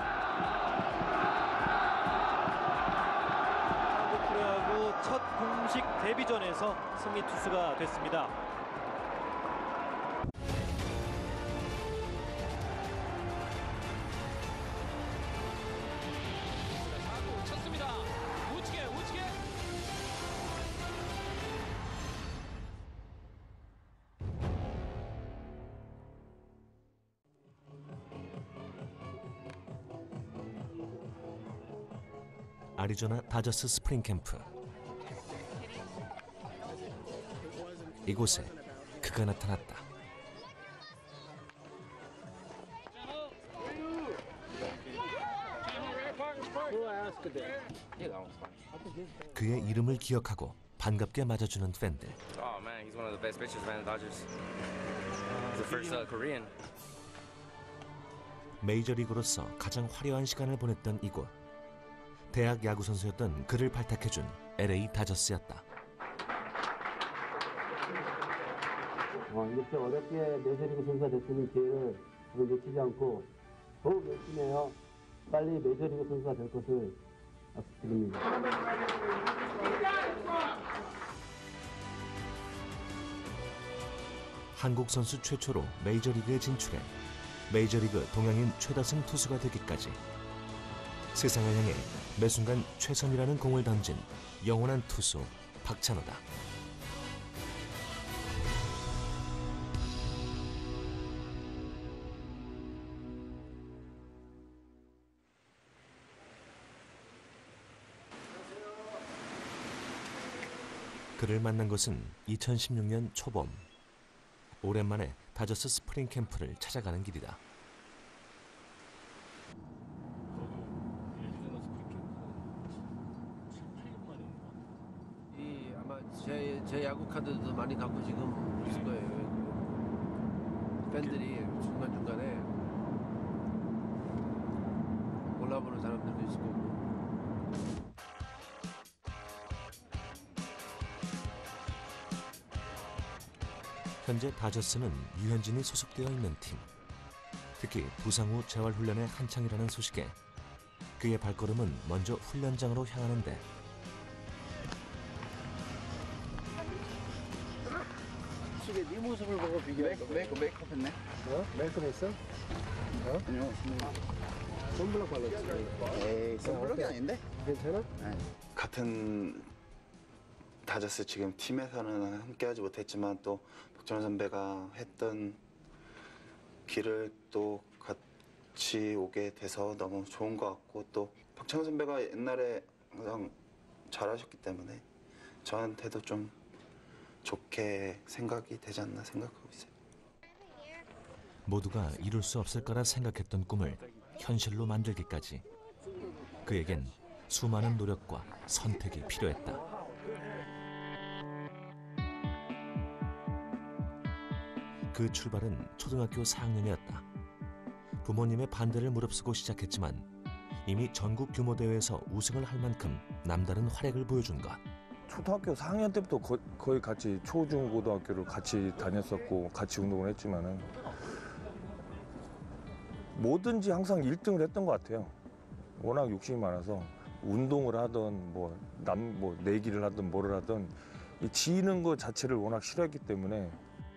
한국 프로야구 첫 공식 데뷔전에서 승리 투수가 됐습니다. 쳤습니다. 우측에 우측에. 아리조나 다저스 스프링 캠프. 이곳에 그가 나타났다. 그의 이름을 기억하고 반갑게 맞아주는 팬들. Oh man, he's one of the best pitchers man, the Dodgers. He's the first uh, Korean. 메이저리그로서 가장 화려한 시간을 보냈던 이곳. 대학 야구 선수였던 그를 발탁해준 엘에이 다저스였다. 어, 이렇게 어렵게 메이저리그 선수가 될 수 있는 기회를 놓치지 않고 더욱 열심히 해요. 빨리 메이저리그 선수가 될 것을 약속드립니다. 한국 선수 최초로 메이저리그에 진출해 메이저리그 동양인 최다승 투수가 되기까지 세상을 향해 매순간 최선이라는 공을 던진 영원한 투수 박찬호다. 그를 만난 것은 이천십육 년 초봄. 오랜만에 다저스 스프링 캠프를 찾아가는 길이다. 이 아마 제, 제 야구 카드도 많이 갖고 지금 있을 거예요. 팬들이 중간 중간에 몰라보는 사람들도 있을 거고. 현재 다저스는 유현진이 소속되어 있는 팀. 특히 부상 후 재활훈련에 한창이라는 소식에 그의 발걸음은 먼저 훈련장으로 향하는데 시계 네 모습을 보고 비교해. 메이크업 메이크업 했네. 어? 메이크업 했어? 어? 아니요. 선블럭 발랐지. 에이, 선블럭이 아닌데? 괜찮아? 같은 다저스 지금 팀에서는 함께하지 못했지만 또 박찬호 선배가 했던 길을 또 같이 오게 돼서 너무 좋은 것 같고 또 박찬호 선배가 옛날에 항상 잘하셨기 때문에 저한테도 좀 좋게 생각이 되지 않나 생각하고 있어요. 모두가 이룰 수 없을 거라 생각했던 꿈을 현실로 만들기까지 그에겐 수많은 노력과 선택이 필요했다. 그 출발은 초등학교 사 학년이었다. 부모님의 반대를 무릅쓰고 시작했지만 이미 전국 규모 대회에서 우승을 할 만큼 남다른 활약을 보여준 것. 초등학교 사 학년 때부터 거, 거의 같이 초중고등학교를 같이 다녔었고 같이 운동을 했지만은 뭐든지 항상 일 등을 했던 것 같아요. 워낙 욕심이 많아서 운동을 하던 뭐 남 뭐 내기를 하든 뭐를 하든 이 지는 것 자체를 워낙 싫어했기 때문에.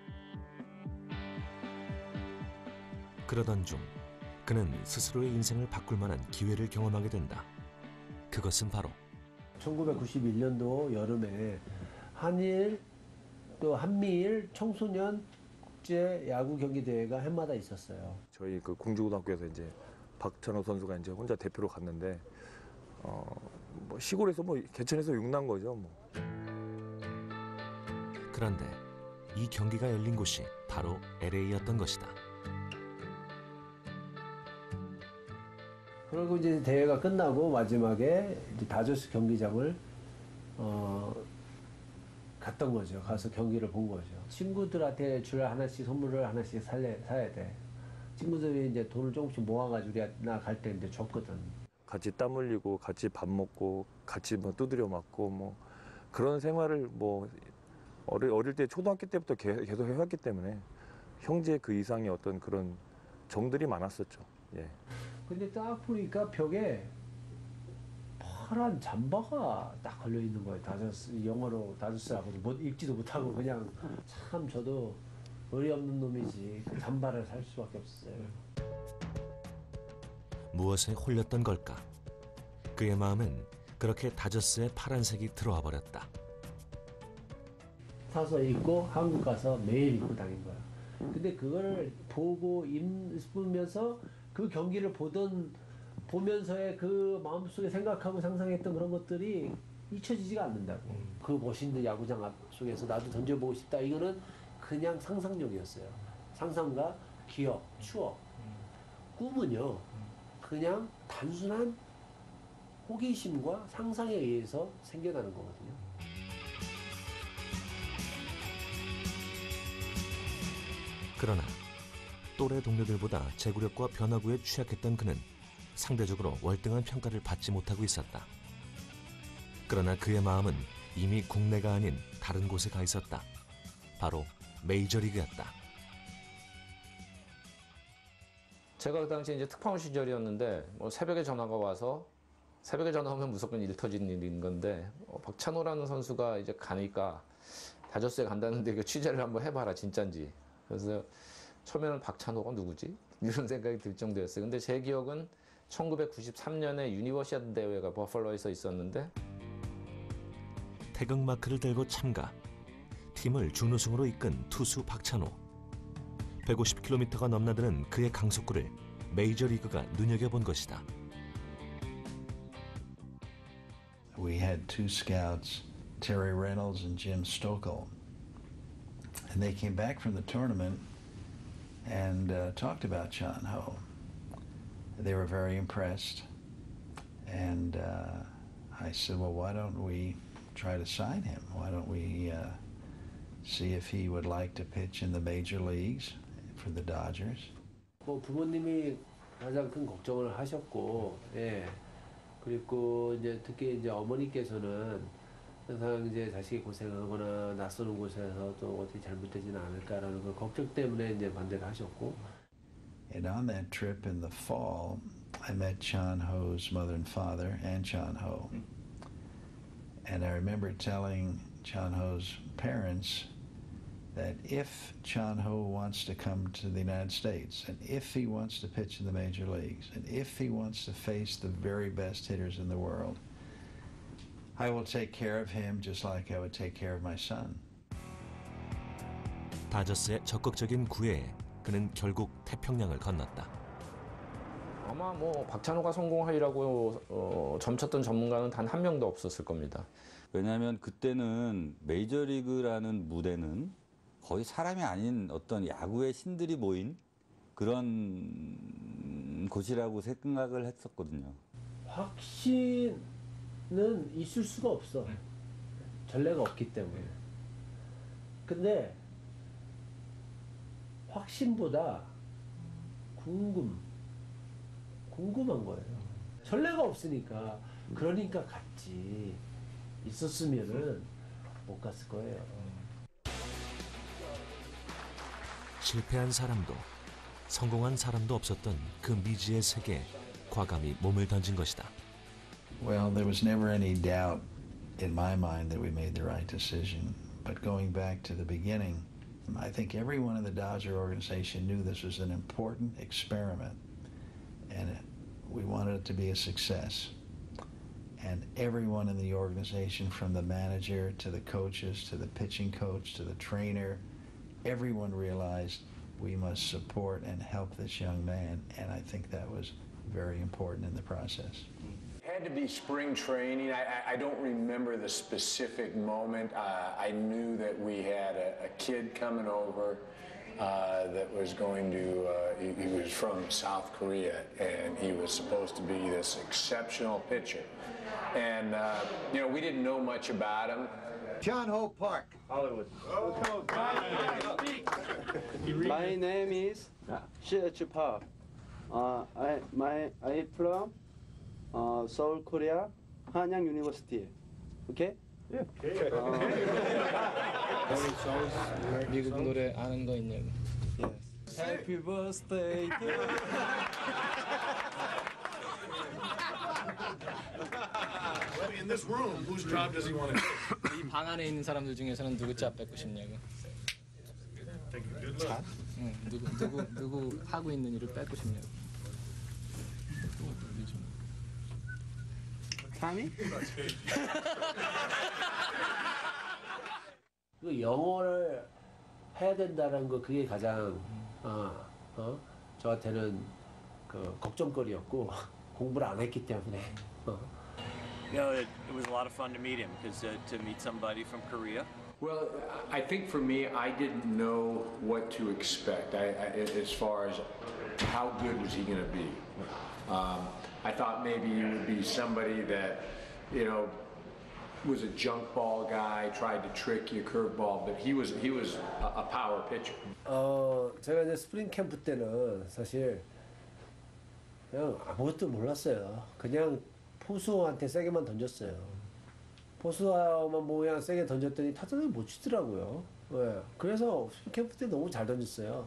그러던 중 그는 스스로의 인생을 바꿀 만한 기회를 경험하게 된다. 그것은 바로 천구백구십일 년도 여름에 한일 또 한미일 청소년 국제 야구 경기 대회가 해마다 있었어요. 저희 그 공주고등학교에서 이제 박찬호 선수가 이제 혼자 대표로 갔는데 어 뭐 시골에서 뭐 개천에서 육난 거죠 뭐. 그런데 이 경기가 열린 곳이 바로 엘에이였던 것이다. 그리고 이제 대회가 끝나고 마지막에 이제 다저스 경기장을 어, 갔던 거죠. 가서 경기를 본 거죠. 친구들한테 줄 하나씩 선물을 하나씩 살래, 사야 돼. 친구들이 이제 돈을 조금씩 모아가지고 나 갈 때 이제 줬거든. 같이 땀 흘리고 같이 밥 먹고 같이 뭐 두드려 맞고 뭐 그런 생활을 뭐 어릴, 어릴 때 초등학교 때부터 계속 해왔기 때문에 형제 그 이상의 어떤 그런 정들이 많았었죠. 예. 근데 딱 보니까 벽에 파란 잠바가 딱 걸려 있는 거예요. 다저스 영어로 다저스라고도 못 읽지도 못하고 그냥 참 저도 의리 없는 놈이지 그 잠바를 살 수밖에 없었어요. 무엇에 홀렸던 걸까? 그의 마음은 그렇게 다저스의 파란색이 들어와 버렸다. 사서 입고 한국 가서 매일 입고 다닌 거야. 근데 그거를 보고 입으면서 그 경기를 보던 보면서의 그 마음속에 생각하고 상상했던 그런 것들이 잊혀지지가 않는다고. 그 멋있는 야구장 앞 속에서 나도 던져보고 싶다. 이거는 그냥 상상력이었어요. 상상과 기억, 추억. 꿈은요. 그냥 단순한 호기심과 상상에 의해서 생겨나는 거거든요. 그러나 또래 동료들보다 제구력과 변화구에 취약했던 그는 상대적으로 월등한 평가를 받지 못하고 있었다. 그러나 그의 마음은 이미 국내가 아닌 다른 곳에 가 있었다. 바로 메이저리그였다. 제가 그 당시 이제 특파원 시절이었는데 뭐 새벽에 전화가 와서 새벽에 전화하면 무조건 일 터지는 일인 건데 어, 박찬호라는 선수가 이제 가니까 다저스에 간다는데 그 취재를 한번 해봐라 진짠지. 그래서 처음에는 박찬호가 누구지? 이런 생각이 들 정도였어요. 근데 제 기억은 천구백구십삼 년에 유니버시아드 대회가 버펄로에서 있었는데 태극마크를 들고 참가. 팀을 준우승으로 이끈 투수 박찬호. 백오십 킬로미터가 넘나드는 그의 강속구를 메이저리그가 눈여겨본 것이다. We had two scouts, Terry Reynolds and Jim Stokel. And they came back from the tournament and uh, talked about Chan Ho. They were very impressed. And uh, I said, well, why don't we try to sign him? Why don't we uh, see if he would like to pitch in the major leagues for the Dodgers? 뭐 부모님이 가장 큰 걱정을 하셨고, 예. 그리고 이제 특히 이제 어머니께서는 항상 이제 자식이 고생하거나 낯선 곳에서 또 어떻게 잘못되지는 않을까라는 그 걱정 때문에 이제 반대를 하셨고. And on that trip in the fall, I met Chan Ho's mother and father and Chan Ho. And I remember telling Chan Ho's parents that if Chan Ho wants to come to the United States, and if he wants to pitch in the major leagues, and if he wants to face the very best hitters in the world, I will take care of him just like I would take care of my son. 다저스의 적극적인 구애에 그는 결국 태평양을 건넜다. 아마 뭐 박찬호가 성공하리라고 어, 점쳤던 전문가는 단 한 명도 없었을 겁니다. 왜냐하면 그때는 메이저리그라는 무대는 거의 사람이 아닌 어떤 야구의 신들이 모인 그런 곳이라고 생각을 했었거든요. 확신은 있을 수가 없어. 전례가 없기 때문에. 근데 확신보다 궁금, 궁금한 거예요. 전례가 없으니까. 그러니까 갔지. 있었으면은 못 갔을 거예요. 실패한 사람도 성공한 사람도 없었던 그 미지의 세계에 과감히 몸을 던진 것이다. Well, there was never any doubt in my mind that we made the right decision. But going back to the beginning, I think everyone in the Dodger organization knew this was an important experiment, and we wanted it to be a success. And everyone in the organization, from the manager to the coaches to the pitching coach to the trainer, everyone realized we must support and help this young man, and I think that was very important in the process. It had to be spring training. I, I don't remember the specific moment. Uh, I knew that we had a, a kid coming over uh, that was going to, uh, he, he was from South Korea, and he was supposed to be this exceptional pitcher. And, uh, you know, we didn't know much about him. John Ho Park. Hollywood. My name is Shi Park. Uh, I my I from uh, Seoul, Korea, Hanyang University. Okay? Yeah. 미국 노래 아는 거 있냐고. Yes. Happy birthday to you. In this room, whose job does he want to do? 이 방 안에 있는 사람들 중에서는 누구 짜 뺏고 싶냐고. 자? 응, 누구 누구 누구 하고 있는 일을 뺏고 싶냐고. Tommy? 그 영어를 해야 된다는 거 그게 가장 어, 어? 저한테는 그 걱정거리였고 공부를 안 했기 때문에. 어. You know, it, it was a lot of fun to meet him because uh, to meet somebody from Korea. Well, I think for me, I didn't know what to expect I, I, as far as how good was he going to be. Um, I thought maybe he would be somebody that, you know, was a junk ball guy, tried to trick you, curveball, but he was he was a, a power pitcher. 어, 제가 이제 스프링 캠프 때는 사실 그냥 아무것도 몰랐어요. 그냥 포수한테 세게만 던졌어요. 포수만 모양 세게 던졌더니 타자들이 못 치더라고요. 네. 그래서 캠프 때 너무 잘 던졌어요.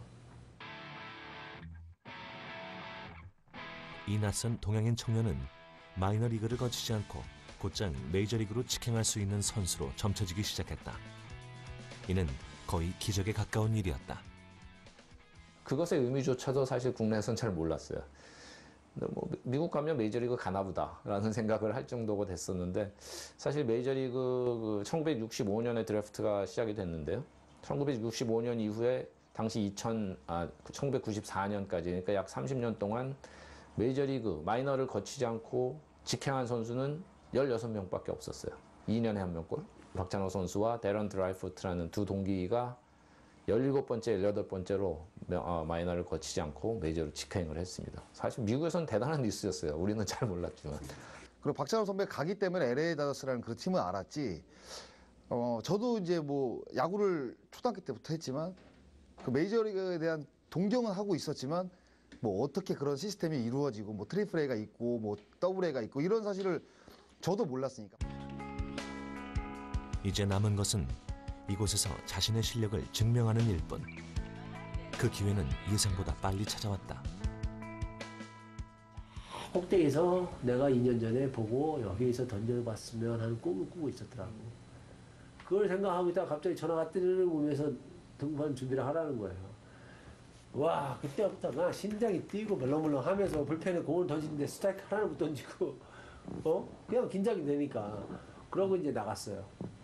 이 낯선 동양인 청년은 마이너리그를 거치지 않고 곧장 메이저리그로 직행할 수 있는 선수로 점쳐지기 시작했다. 이는 거의 기적에 가까운 일이었다. 그것의 의미조차도 사실 국내에서는 잘 몰랐어요. 뭐 미국 가면 메이저리그 가나 보다라는 생각을 할 정도가 됐었는데 사실 메이저리그 그 천구백육십오 년에 드래프트가 시작이 됐는데요. 천구백육십오 년 이후에 당시 이천, 아, 천구백구십사 년까지 그러니까 약 삼십 년 동안 메이저리그 마이너를 거치지 않고 직행한 선수는 열여섯 명밖에 없었어요. 이 년에 한 명꼴. 박찬호 선수와 데런 드라이포트라는 두 동기가 열일곱 번째, 열여덟 번째로 마이너를 거치지 않고 메이저로 직행을 했습니다. 사실 미국에서는 대단한 뉴스였어요. 우리는 잘 몰랐지만. 그리고 박찬호 선배가 가기 때문에 엘에이 다저스라는 그 팀을 알았지. 어, 저도 이제 뭐 야구를 초등학교 때부터 했지만 그 메이저리그에 대한 동경은 하고 있었지만 뭐 어떻게 그런 시스템이 이루어지고 뭐 트리플 A가 있고 뭐 더블 A가 있고 이런 사실을 저도 몰랐으니까. 이제 남은 것은 이곳에서 자신의 실력을 증명하는 일뿐. 그 기회는 예상보다 빨리 찾아왔다. 꼭대기에서 내가 이 년 전에 보고 여기에서 던져봤으면 하는 꿈을 꾸고 있었더라고. 그걸 생각하고 있다가 갑자기 전화가 뜨르르 오면서 등판 준비를 하라는 거예요. 와, 그때부터 나 심장이 뛰고 벌렁벌렁 하면서 불펜에 공을 던지는데 스트라이크 하나를 못 던지고 어? 그냥 긴장이 되니까 그러고 이제 나갔어요.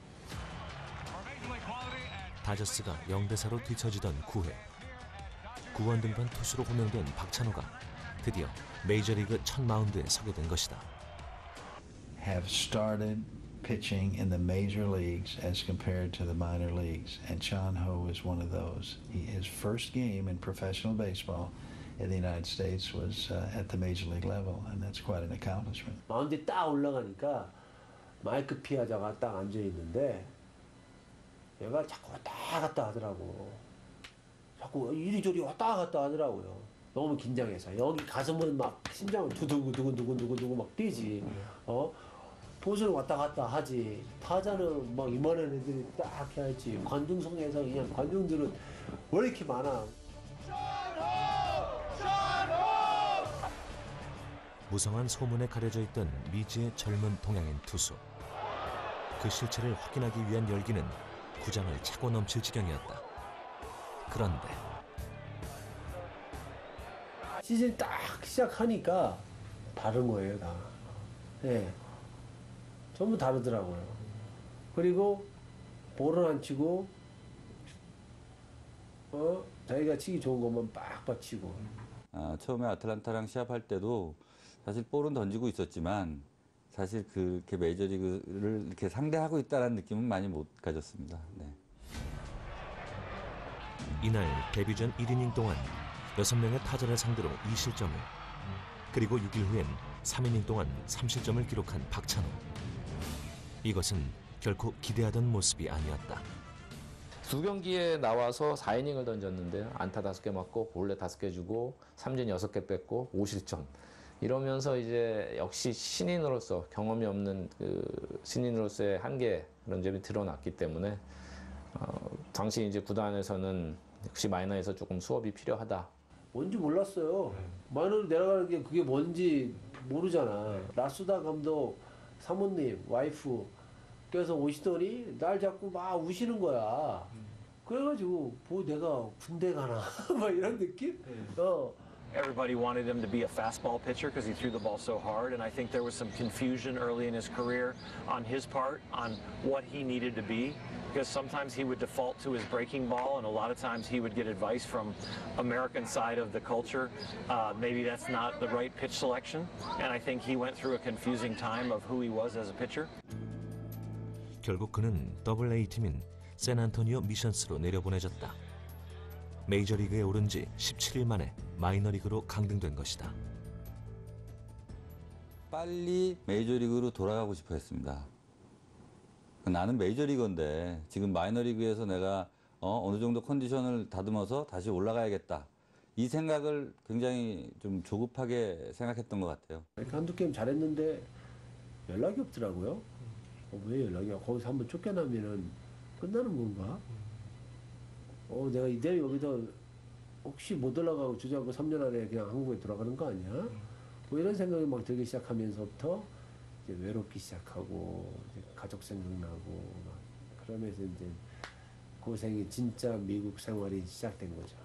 다저스가 영 대 사로 뒤처지던 구 회. 구원 등판 투수로 호명된 박찬호가 드디어 메이저리그 첫 마운드에 서게 된 것이다. Have started pitching in the major leagues as compared to the minor leagues, and Chan Ho is one of those. He, his first game in professional baseball in the United States was uh, at the major league level, and that's quite an accomplishment. 마운드에 딱 올라가니까 마이크 피하자가 딱 앉아 있는데 얘가 자꾸 왔다 갔다 하더라고. 자꾸 이리저리 왔다 갔다 하더라고요. 너무 긴장해서 여기 가슴은 막 심장은 두근두근두근두근두근 막 뛰지. 어? 포수는 왔다 갔다 하지. 타자는 막 이만한 애들이 딱 해야지. 관중석에서 그냥 관중들은 왜 이렇게 많아? 무성한 소문에 가려져 있던 미지의 젊은 동양인 투수. 그 실체를 확인하기 위한 열기는 구장을 차고 넘칠 지경이었다. 그런데 시즌 딱 시작하니까 다른 거예요, 다. 예. 전부 다르더라고요. 그리고 볼은 안 치고, 어, 자기가 치기 좋은 것만 빡빡 치고. 아, 처음에 아틀란타랑 시합할 때도 사실 볼은 던지고 있었지만 사실 그렇게 메이저리그를 이렇게 상대하고 있다는 느낌은 많이 못 가졌습니다. 네. 이날 데뷔 전 일 이닝 동안 여섯 명의 타자를 상대로 이 실점을, 그리고 육 일 후엔 삼 이닝 동안 삼 실점을 기록한 박찬호. 이것은 결코 기대하던 모습이 아니었다. 두 경기에 나와서 사 이닝을 던졌는데 안타 다섯 개 맞고 볼넷 다섯 개 주고 삼진 여섯 개 뺐고 오 실점. 이러면서 이제 역시 신인으로서 경험이 없는 그 신인으로서의 한계 그런 점이 드러났기 때문에 어, 당시 이제 구단에서는 역시 마이너에서 조금 수업이 필요하다. 뭔지 몰랐어요. 마이너로 내려가는 게 그게 뭔지 모르잖아. 라수다 감독 사모님, 와이프 께서 오시더니 날 자꾸 막 우시는 거야. 그래가지고 뭐 내가 군대 가나 막 이런 느낌? 어. Everybody wanted him to be a fastball pitcher because he threw the ball so hard, and I think there was some confusion early in his career on his part on what he needed to be, because sometimes he would default to his breaking ball, and a lot of times he would get advice from American side of the culture. Uh, maybe that's not the right pitch selection, and I think he went through a confusing time of who he was as a pitcher. 결국 그는 더블 에이 팀인 샌안토니오 미션스로 내려보내졌다. 메이저리그에 오른 지 십칠 일 만에 마이너리그로 강등된 것이다. 빨리 메이저리그로 돌아가고 싶어 했습니다. 나는 메이저리거인데 지금 마이너리그에서 내가 어, 어느 정도 컨디션을 다듬어서 다시 올라가야겠다. 이 생각을 굉장히 좀 조급하게 생각했던 것 같아요. 한두 게임 잘했는데 연락이 없더라고요. 어, 왜 연락이 와? 거기서 한번 쫓겨나면은 끝나는 건가? 어, 내가 이대로 여기서 혹시 못 올라가고 주저하고 삼 년 안에 그냥 한국에 돌아가는 거 아니야? 뭐 이런 생각이 막 들기 시작하면서부터 이제 외롭기 시작하고 이제 가족 생각나고 막 그러면서 이제 고생이 진짜 미국 생활이 시작된 거죠.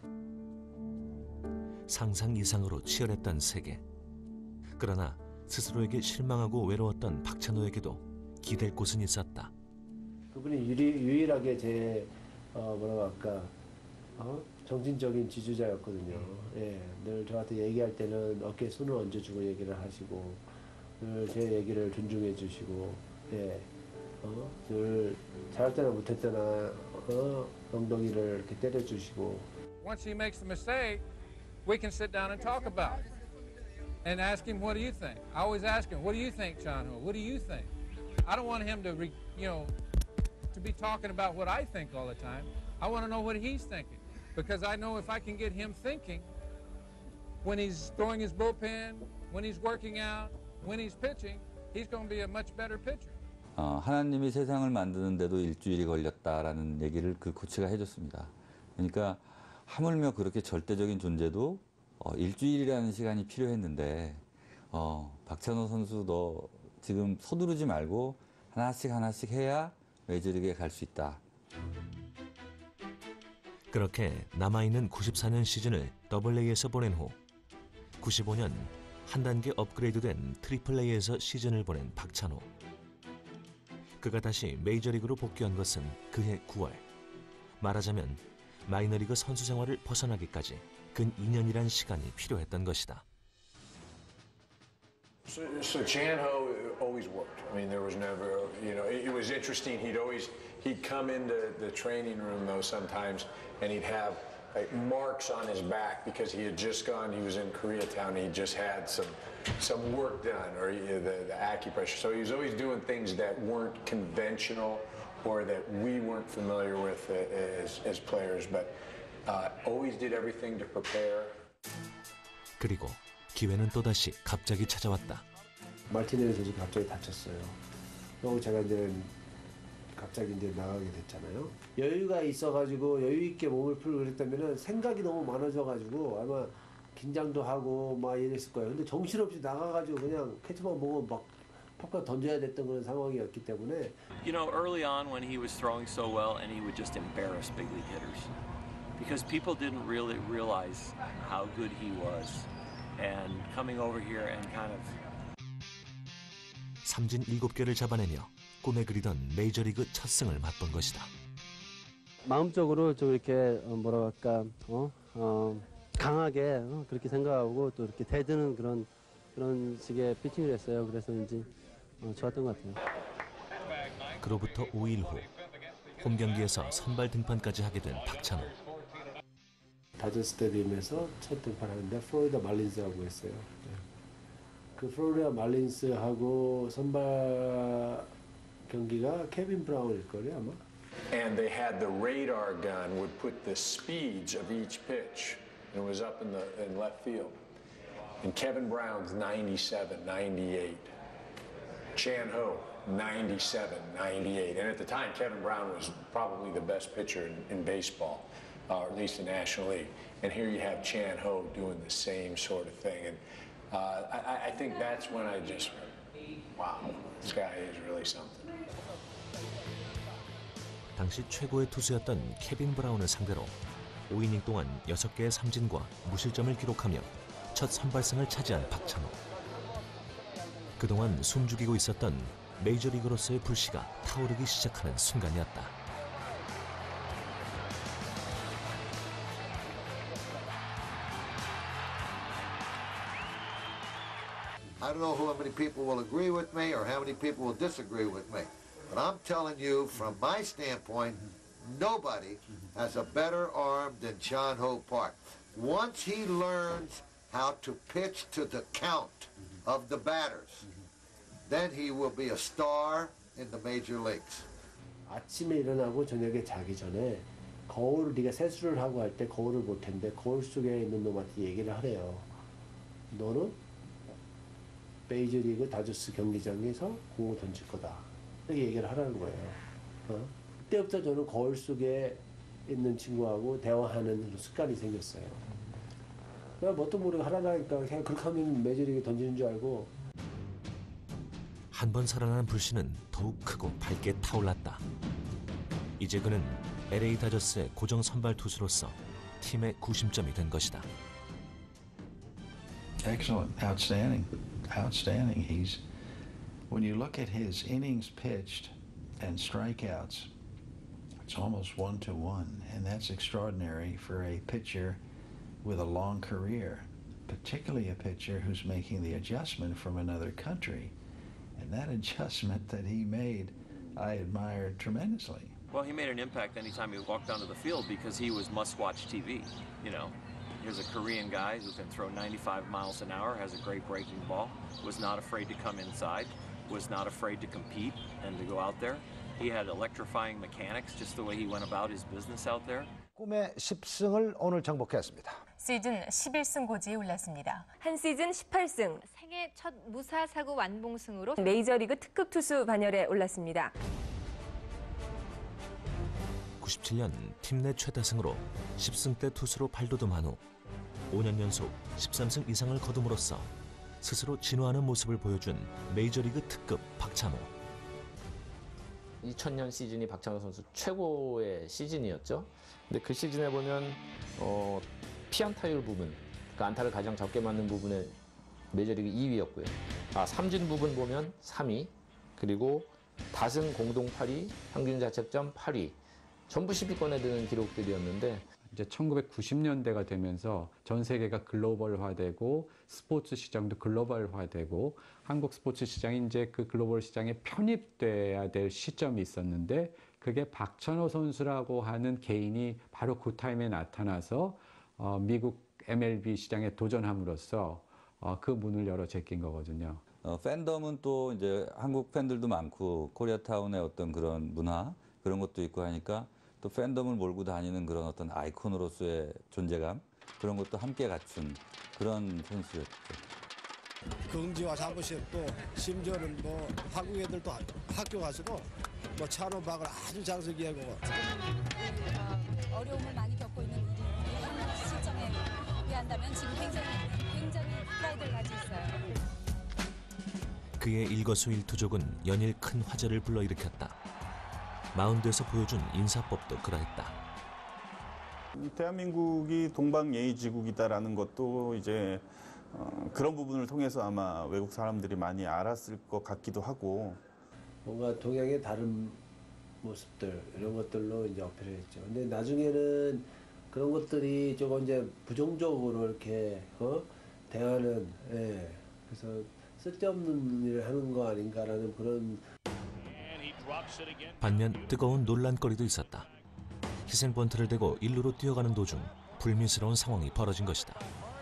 상상 이상으로 치열했던 세계. 그러나 스스로에게 실망하고 외로웠던 박찬호에게도 기댈 곳은 있었다. 그분이 유리, 유일하게 제 어, 뭐라고 할까 어? 정신적인 지주자였거든요. 예, 늘 저한테 얘기할 때는 어깨에 손을 얹어주고 얘기를 하시고 늘 제 얘기를 존중해 주시고 예, 어? 늘 잘할 때나 못할 때나 어? 엉덩이를 이렇게 때려주시고. Once he makes a mistake, we can sit down and talk about it and ask him, what do you think? I always ask him, what do you think, Chan Ho? What do you think? I don't want him to, re, you know, to be talking about what I think all the time. I want to know what he's thinking, because I know if I can get him thinking when he's throwing his bullpen, when he's working out, when he's pitching, he's going to be a much better pitcher. 어, 하나님이 세상을 만드는데도 일주일이 걸렸다라는 얘기를 그 코치가 해줬습니다. 그러니까 하물며 그렇게 절대적인 존재도 어, 일주일이라는 시간이 필요했는데 어, 박찬호 선수 너 지금 서두르지 말고 하나씩 하나씩 해야 메이저리그에 갈 수 있다. 그렇게 남아있는 구십사 년 시즌을 더블 에이에서 보낸 후 구십오 년 한 단계 업그레이드된 트리플 에이에서 시즌을 보낸 박찬호. 그가 다시 메이저리그로 복귀한 것은 그해 구월. 말하자면 마이너리그 선수 생활을 벗어나기까지 근 이 년이란 시간이 필요했던 것이다. So, so Chan-Ho always worked. I mean, there was never, you know, it, it was interesting. He'd always, he'd come into the training room, though, sometimes, and he'd have like marks on his back because he had just gone, he was in Koreatown, he just had some some work done, or he, the, the acupressure. So he was always doing things that weren't conventional or that we weren't familiar with as, as players, but uh, always did everything to prepare. 그리고 기회는 또다시 갑자기 찾아왔다. 마티네즈 선수 갑자기 다쳤어요. 그리고 제가 이제 갑자기 이제 나가게 됐잖아요. 여유가 있어가지고 여유 있게 몸을 풀고 그랬다면은 생각이 너무 많아져가지고 아마 긴장도 하고 막 이랬을 거예요. 근데 정신없이 나가가지고 그냥 캐치만 보고 막 팍팍 던져야 됐던 그런 상황이었기 때문에. You know, early on when he was throwing so well, and he would just embarrass big league hitters, because people didn't really realize how good he was, and coming over here and kind of. 삼진 일곱 개를 잡아내며 꿈에 그리던 메이저리그 첫 승을 맛본 것이다. 마음적으로 좀 이렇게 뭐라 할까 어? 어, 강하게 어? 그렇게 생각하고 또 이렇게 대드는 그런 그런 식의 피칭을 했어요. 그래서인지 어, 좋았던 것 같아요. 그로부터 오 일 후 홈 경기에서 선발 등판까지 하게 된 박찬호. 다저 스타디움에서 첫 등판하는데 플로리다 말린스하고 했어요. 그 플로리다 말린스하고 선발 경기가 케빈 브라운일 거예요 아마. And they had the radar gun would put the speeds of each pitch, and it was up in the in left field. And Kevin Brown's ninety-seven, ninety-eight. Chan-Ho ninety-seven, ninety-eight. And at the time, Kevin Brown was probably the best pitcher in, in baseball, uh, or at least the National League. And here you have Chan-Ho doing the same sort of thing. And uh, I, I think that's when I just, wow, this guy is really something. 당시 최고의 투수였던 케빈 브라운을 상대로 오 이닝 동안 여섯 개의 삼진과 무실점을 기록하며 첫 선발승을 차지한 박찬호. 그동안 숨죽이고 있었던 메이저리그로서의 불씨가 타오르기 시작하는 순간이었다. I don't know how many people will agree with me or how many people will disagree with me. But I'm telling you, from my standpoint, nobody has a better arm than Chan-Ho Park. Once he learns how to pitch to the count of the batters, then he will be a star in the major leagues. 아침에 일어나고 저녁에 자기 전에 거울, 네가 세수를 하고 할 때 거울을 볼 텐데 거울 속에 있는 놈한테 얘기를 하래요. 너는 메이저리그 다저스 경기장에서 공을 던질 거다. 이렇게 얘기를 하라는 거예요. 어? 그때부터 저는 거울 속에 있는 친구하고 대화하는 습관이 생겼어요. 그냥 뭣도 모르고 하라니까 그냥 그렇게 하면 메이저리그에 던지는 줄 알고. 한 번 살아난 불씨는 더욱 크고 밝게 타올랐다. 이제 그는 엘에이 다저스의 고정 선발 투수로서 팀의 구심점이 된 것이다. Excellent, outstanding, outstanding. He's when you look at his innings pitched and strikeouts, it's almost one to one, and that's extraordinary for a pitcher with a long career, particularly a pitcher who's making the adjustment from another country. And that adjustment that he made, I admired tremendously. Well, he made an impact anytime he walked onto the field because he was must-watch T V. You know, here's a Korean guy who can throw ninety-five miles an hour, has a great breaking ball, was not afraid to come inside, was not afraid to compete and to go out there. He had electrifying mechanics, just the way he went about his business out there. 꿈의 십 승을 오늘 정복했습니다. 시즌 십일 승 고지에 올랐습니다. 한 시즌 십팔 승, 생애 첫 무사 사고 완봉승으로 메이저리그 특급 투수 반열에 올랐습니다. 구십칠 년 팀 내 최다승으로 십 승대 투수로 발돋움한 후 오 년 연속 십삼 승 이상을 거둠으로써 스스로 진화하는 모습을 보여준 메이저리그 특급 박찬호. 이천 년 시즌이 박찬호 선수 최고의 시즌이었죠. 근데 그 시즌에 보면 어, 피안타율 부분, 그 안타를 가장 적게 맞는 부분에 메이저리그 이 위였고요. 아, 삼진 부분 보면 삼 위, 그리고 다승 공동 팔 위, 평균 자책점 팔 위, 전부 십 위권에 드는 기록들이었는데 이제 천구백구십 년대가 되면서 전 세계가 글로벌화되고 스포츠 시장도 글로벌화되고 한국 스포츠 시장이 이제 그 글로벌 시장에 편입돼야 될 시점이 있었는데 그게 박찬호 선수라고 하는 개인이 바로 그 타임에 나타나서 어, 미국 엠엘비 시장에 도전함으로써 어, 그 문을 열어 제낀 거거든요. 어, 팬덤은 또 이제 한국 팬들도 많고 코리아타운의 어떤 그런 문화 그런 것도 있고 하니까 또 팬덤을 몰고 다니는 그런 어떤 아이콘으로서의 존재감 그런 것도 함께 갖춘 그런 선수였죠. 긍지와 자부심도 심지어는 뭐 한국 애들도 학교 가서도 뭐 찬호박을 아주 잘 쓰게 하고 어, 어려움을 많이 겪고 있는 이런 시점에 비한다면 지금 굉장히 굉장히 프라이드를 가지고 있어요. 그의 일거수일투족은 연일 큰 화제를 불러일으켰다. 마운드에서 보여준 인사법도 그러했다. 대한민국이 동방예의지국이다라는 것도 이제 어, 그런 부분을 통해서 아마 외국 사람들이 많이 알았을 것 같기도 하고 뭔가 동양의 다른 모습들 이런 것들로 이제 어필을 했죠. 근데 나중에는 그런 것들이 조금 이제 부정적으로 이렇게 어? 대하는 예. 그래서 쓸데없는 일을 하는 거 아닌가라는 그런. 반면 뜨거운 논란거리도 있었다. 희생 번트를 대고 일루로 뛰어가는 도중 불미스러운 상황이 벌어진 것이다.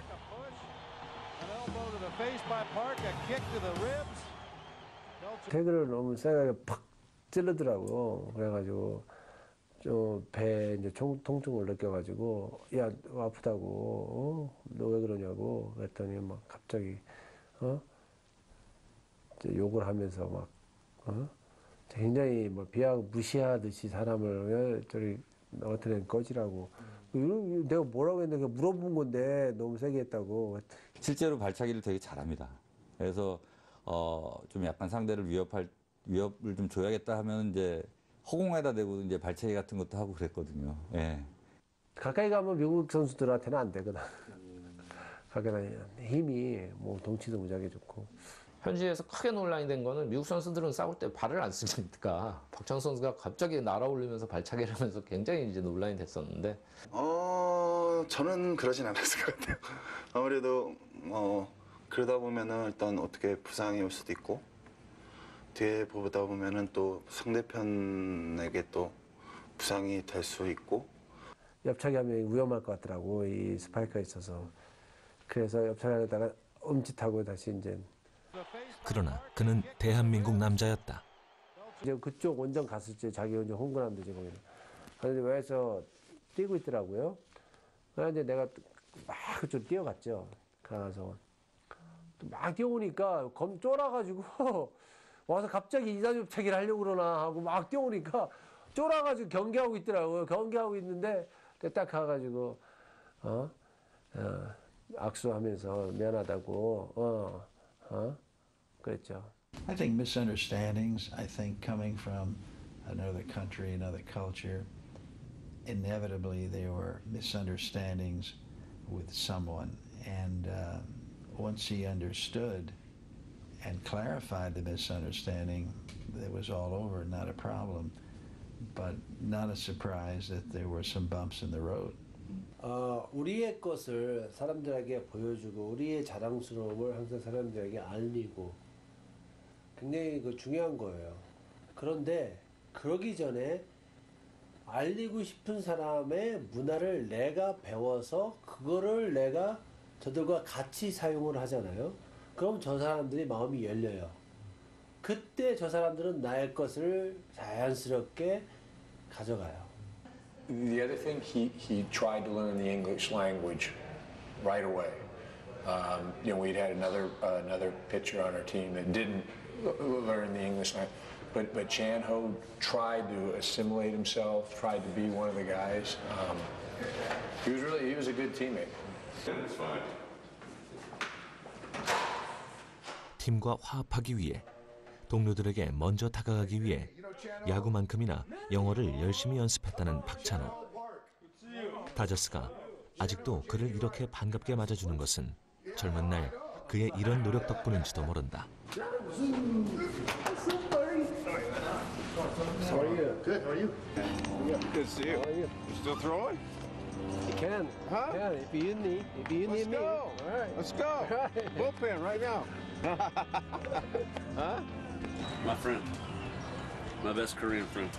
태그를 너무 세게 팍 찌르더라고. 그래가지고 좀 배에 이제 총, 통증을 느껴가지고 야 아프다고 어? 너 왜 그러냐고 그랬더니 막 갑자기 어? 이제 욕을 하면서 막 어? 굉장히 뭐 비하 무시하듯이 사람을 저리 너 같은 애는 꺼지라고. 이런 내가 뭐라고 했는데 물어본 건데 너무 세게 했다고. 실제로 발차기를 되게 잘합니다. 그래서 어, 좀 약간 상대를 위협할 위협을 좀 줘야겠다 하면 이제 허공에다 대고 이제 발차기 같은 것도 하고 그랬거든요. 예. 가까이 가면 미국 선수들한테는 안 되거든. 가까이 다니면 힘이 뭐 덩치도 무지하게 좋고. 현지에서 크게 논란이 된 거는 미국 선수들은 싸울 때 발을 안 쓰니까 박찬호 선수가 갑자기 날아올리면서 발차기를 하면서 굉장히 이제 논란이 됐었는데. 어 저는 그러진 않았을 것 같아요. 아무래도 어 그러다 보면은 일단 어떻게 부상이 올 수도 있고 뒤에 보다 보면은 또 상대편에게 또 부상이 될 수 있고. 옆차기 하면 위험할 것 같더라고 이 스파이크가 있어서. 그래서 옆차기 하다가 엄짓하고 다시 이제. 그러나 그는 대한민국 남자였다. 이제 그쪽 원정 갔을 때 자기 이제 홍군함대지 거기는. 그런데 외에서 뛰고 있더라고요. 그래서 내가 막 그쪽 뛰어갔죠. 가서 막 뛰어오니까 검 쫄아가지고 와서 갑자기 이단협차기를 하려고 그러나 하고 막 뛰어오니까 쫄아가지고 경기하고 있더라고요. 경기하고 있는데 딱 가가지고 어? 어 악수하면서 미안하다고 어? 어? 그랬죠. I think misunderstandings, I think coming from another country, another culture, inevitably there were misunderstandings with someone. And uh, once he understood and clarified the misunderstanding, it was all over, not a problem. But not a surprise that there were some bumps in the road. 어, 우리의 것을 사람들에게 보여주고 우리의 자랑스러움을 항상 사람들에게 알리고 굉장히 그 중요한 거예요. 그런데 그러기 전에 알리고 싶은 사람의 문화를 내가 배워서 그거를 내가 저들과 같이 사용을 하잖아요. 그럼 저 사람들이 마음이 열려요. 그때 저 사람들은 나의 것을 자연스럽게 가져가요. The other thing, he, he tried to learn the English language right away. Um, you know, we'd had another uh, another pitcher on our team that didn't learn the English language, but but Chan Ho tried to assimilate himself, tried to be one of the guys. Um, he was really he was a good teammate. 팀과 화합하기 위해 동료들에게 먼저 다가가기 위해 야구만큼이나 영어를 열심히 연습했다는 박찬호. 다저스가 아직도 그를 이렇게 반갑게 맞아주는 것은 젊은 날 그의 이런 노력 덕분인지도 모른다. How are you? Good. How are you? Good to see you. How are you? You still throwing? You can. Huh? Yeah, if you need, if you Let's need me. go. All right. Let's go. All right. Bullpen right now. Huh? My friend. My best Korean friend.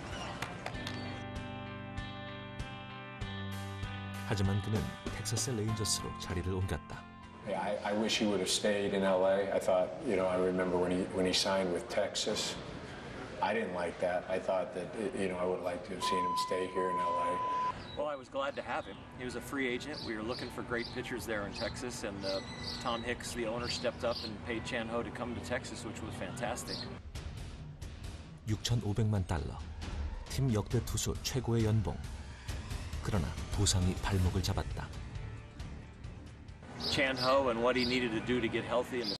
하지만 그는 텍사스 레인저스로 자리를 옮겼다. Yeah, I, I wish he would have stayed in L A. I thought, you know, I remember when he when he signed with Texas. I didn't like that. I thought that, you know, I would have liked to have seen him stay here in L A. Well, I was glad to have him. He was a free agent. We were looking for great pitchers there in Texas, and uh, Tom Hicks, the owner, stepped up and paid Chan Ho to come to Texas, which was fantastic. 육천오백만 달러. 팀 역대 투수 최고의 연봉. 그러나 부상이 발목을 잡았다. Chan Ho and what he needed to do to get healthy in the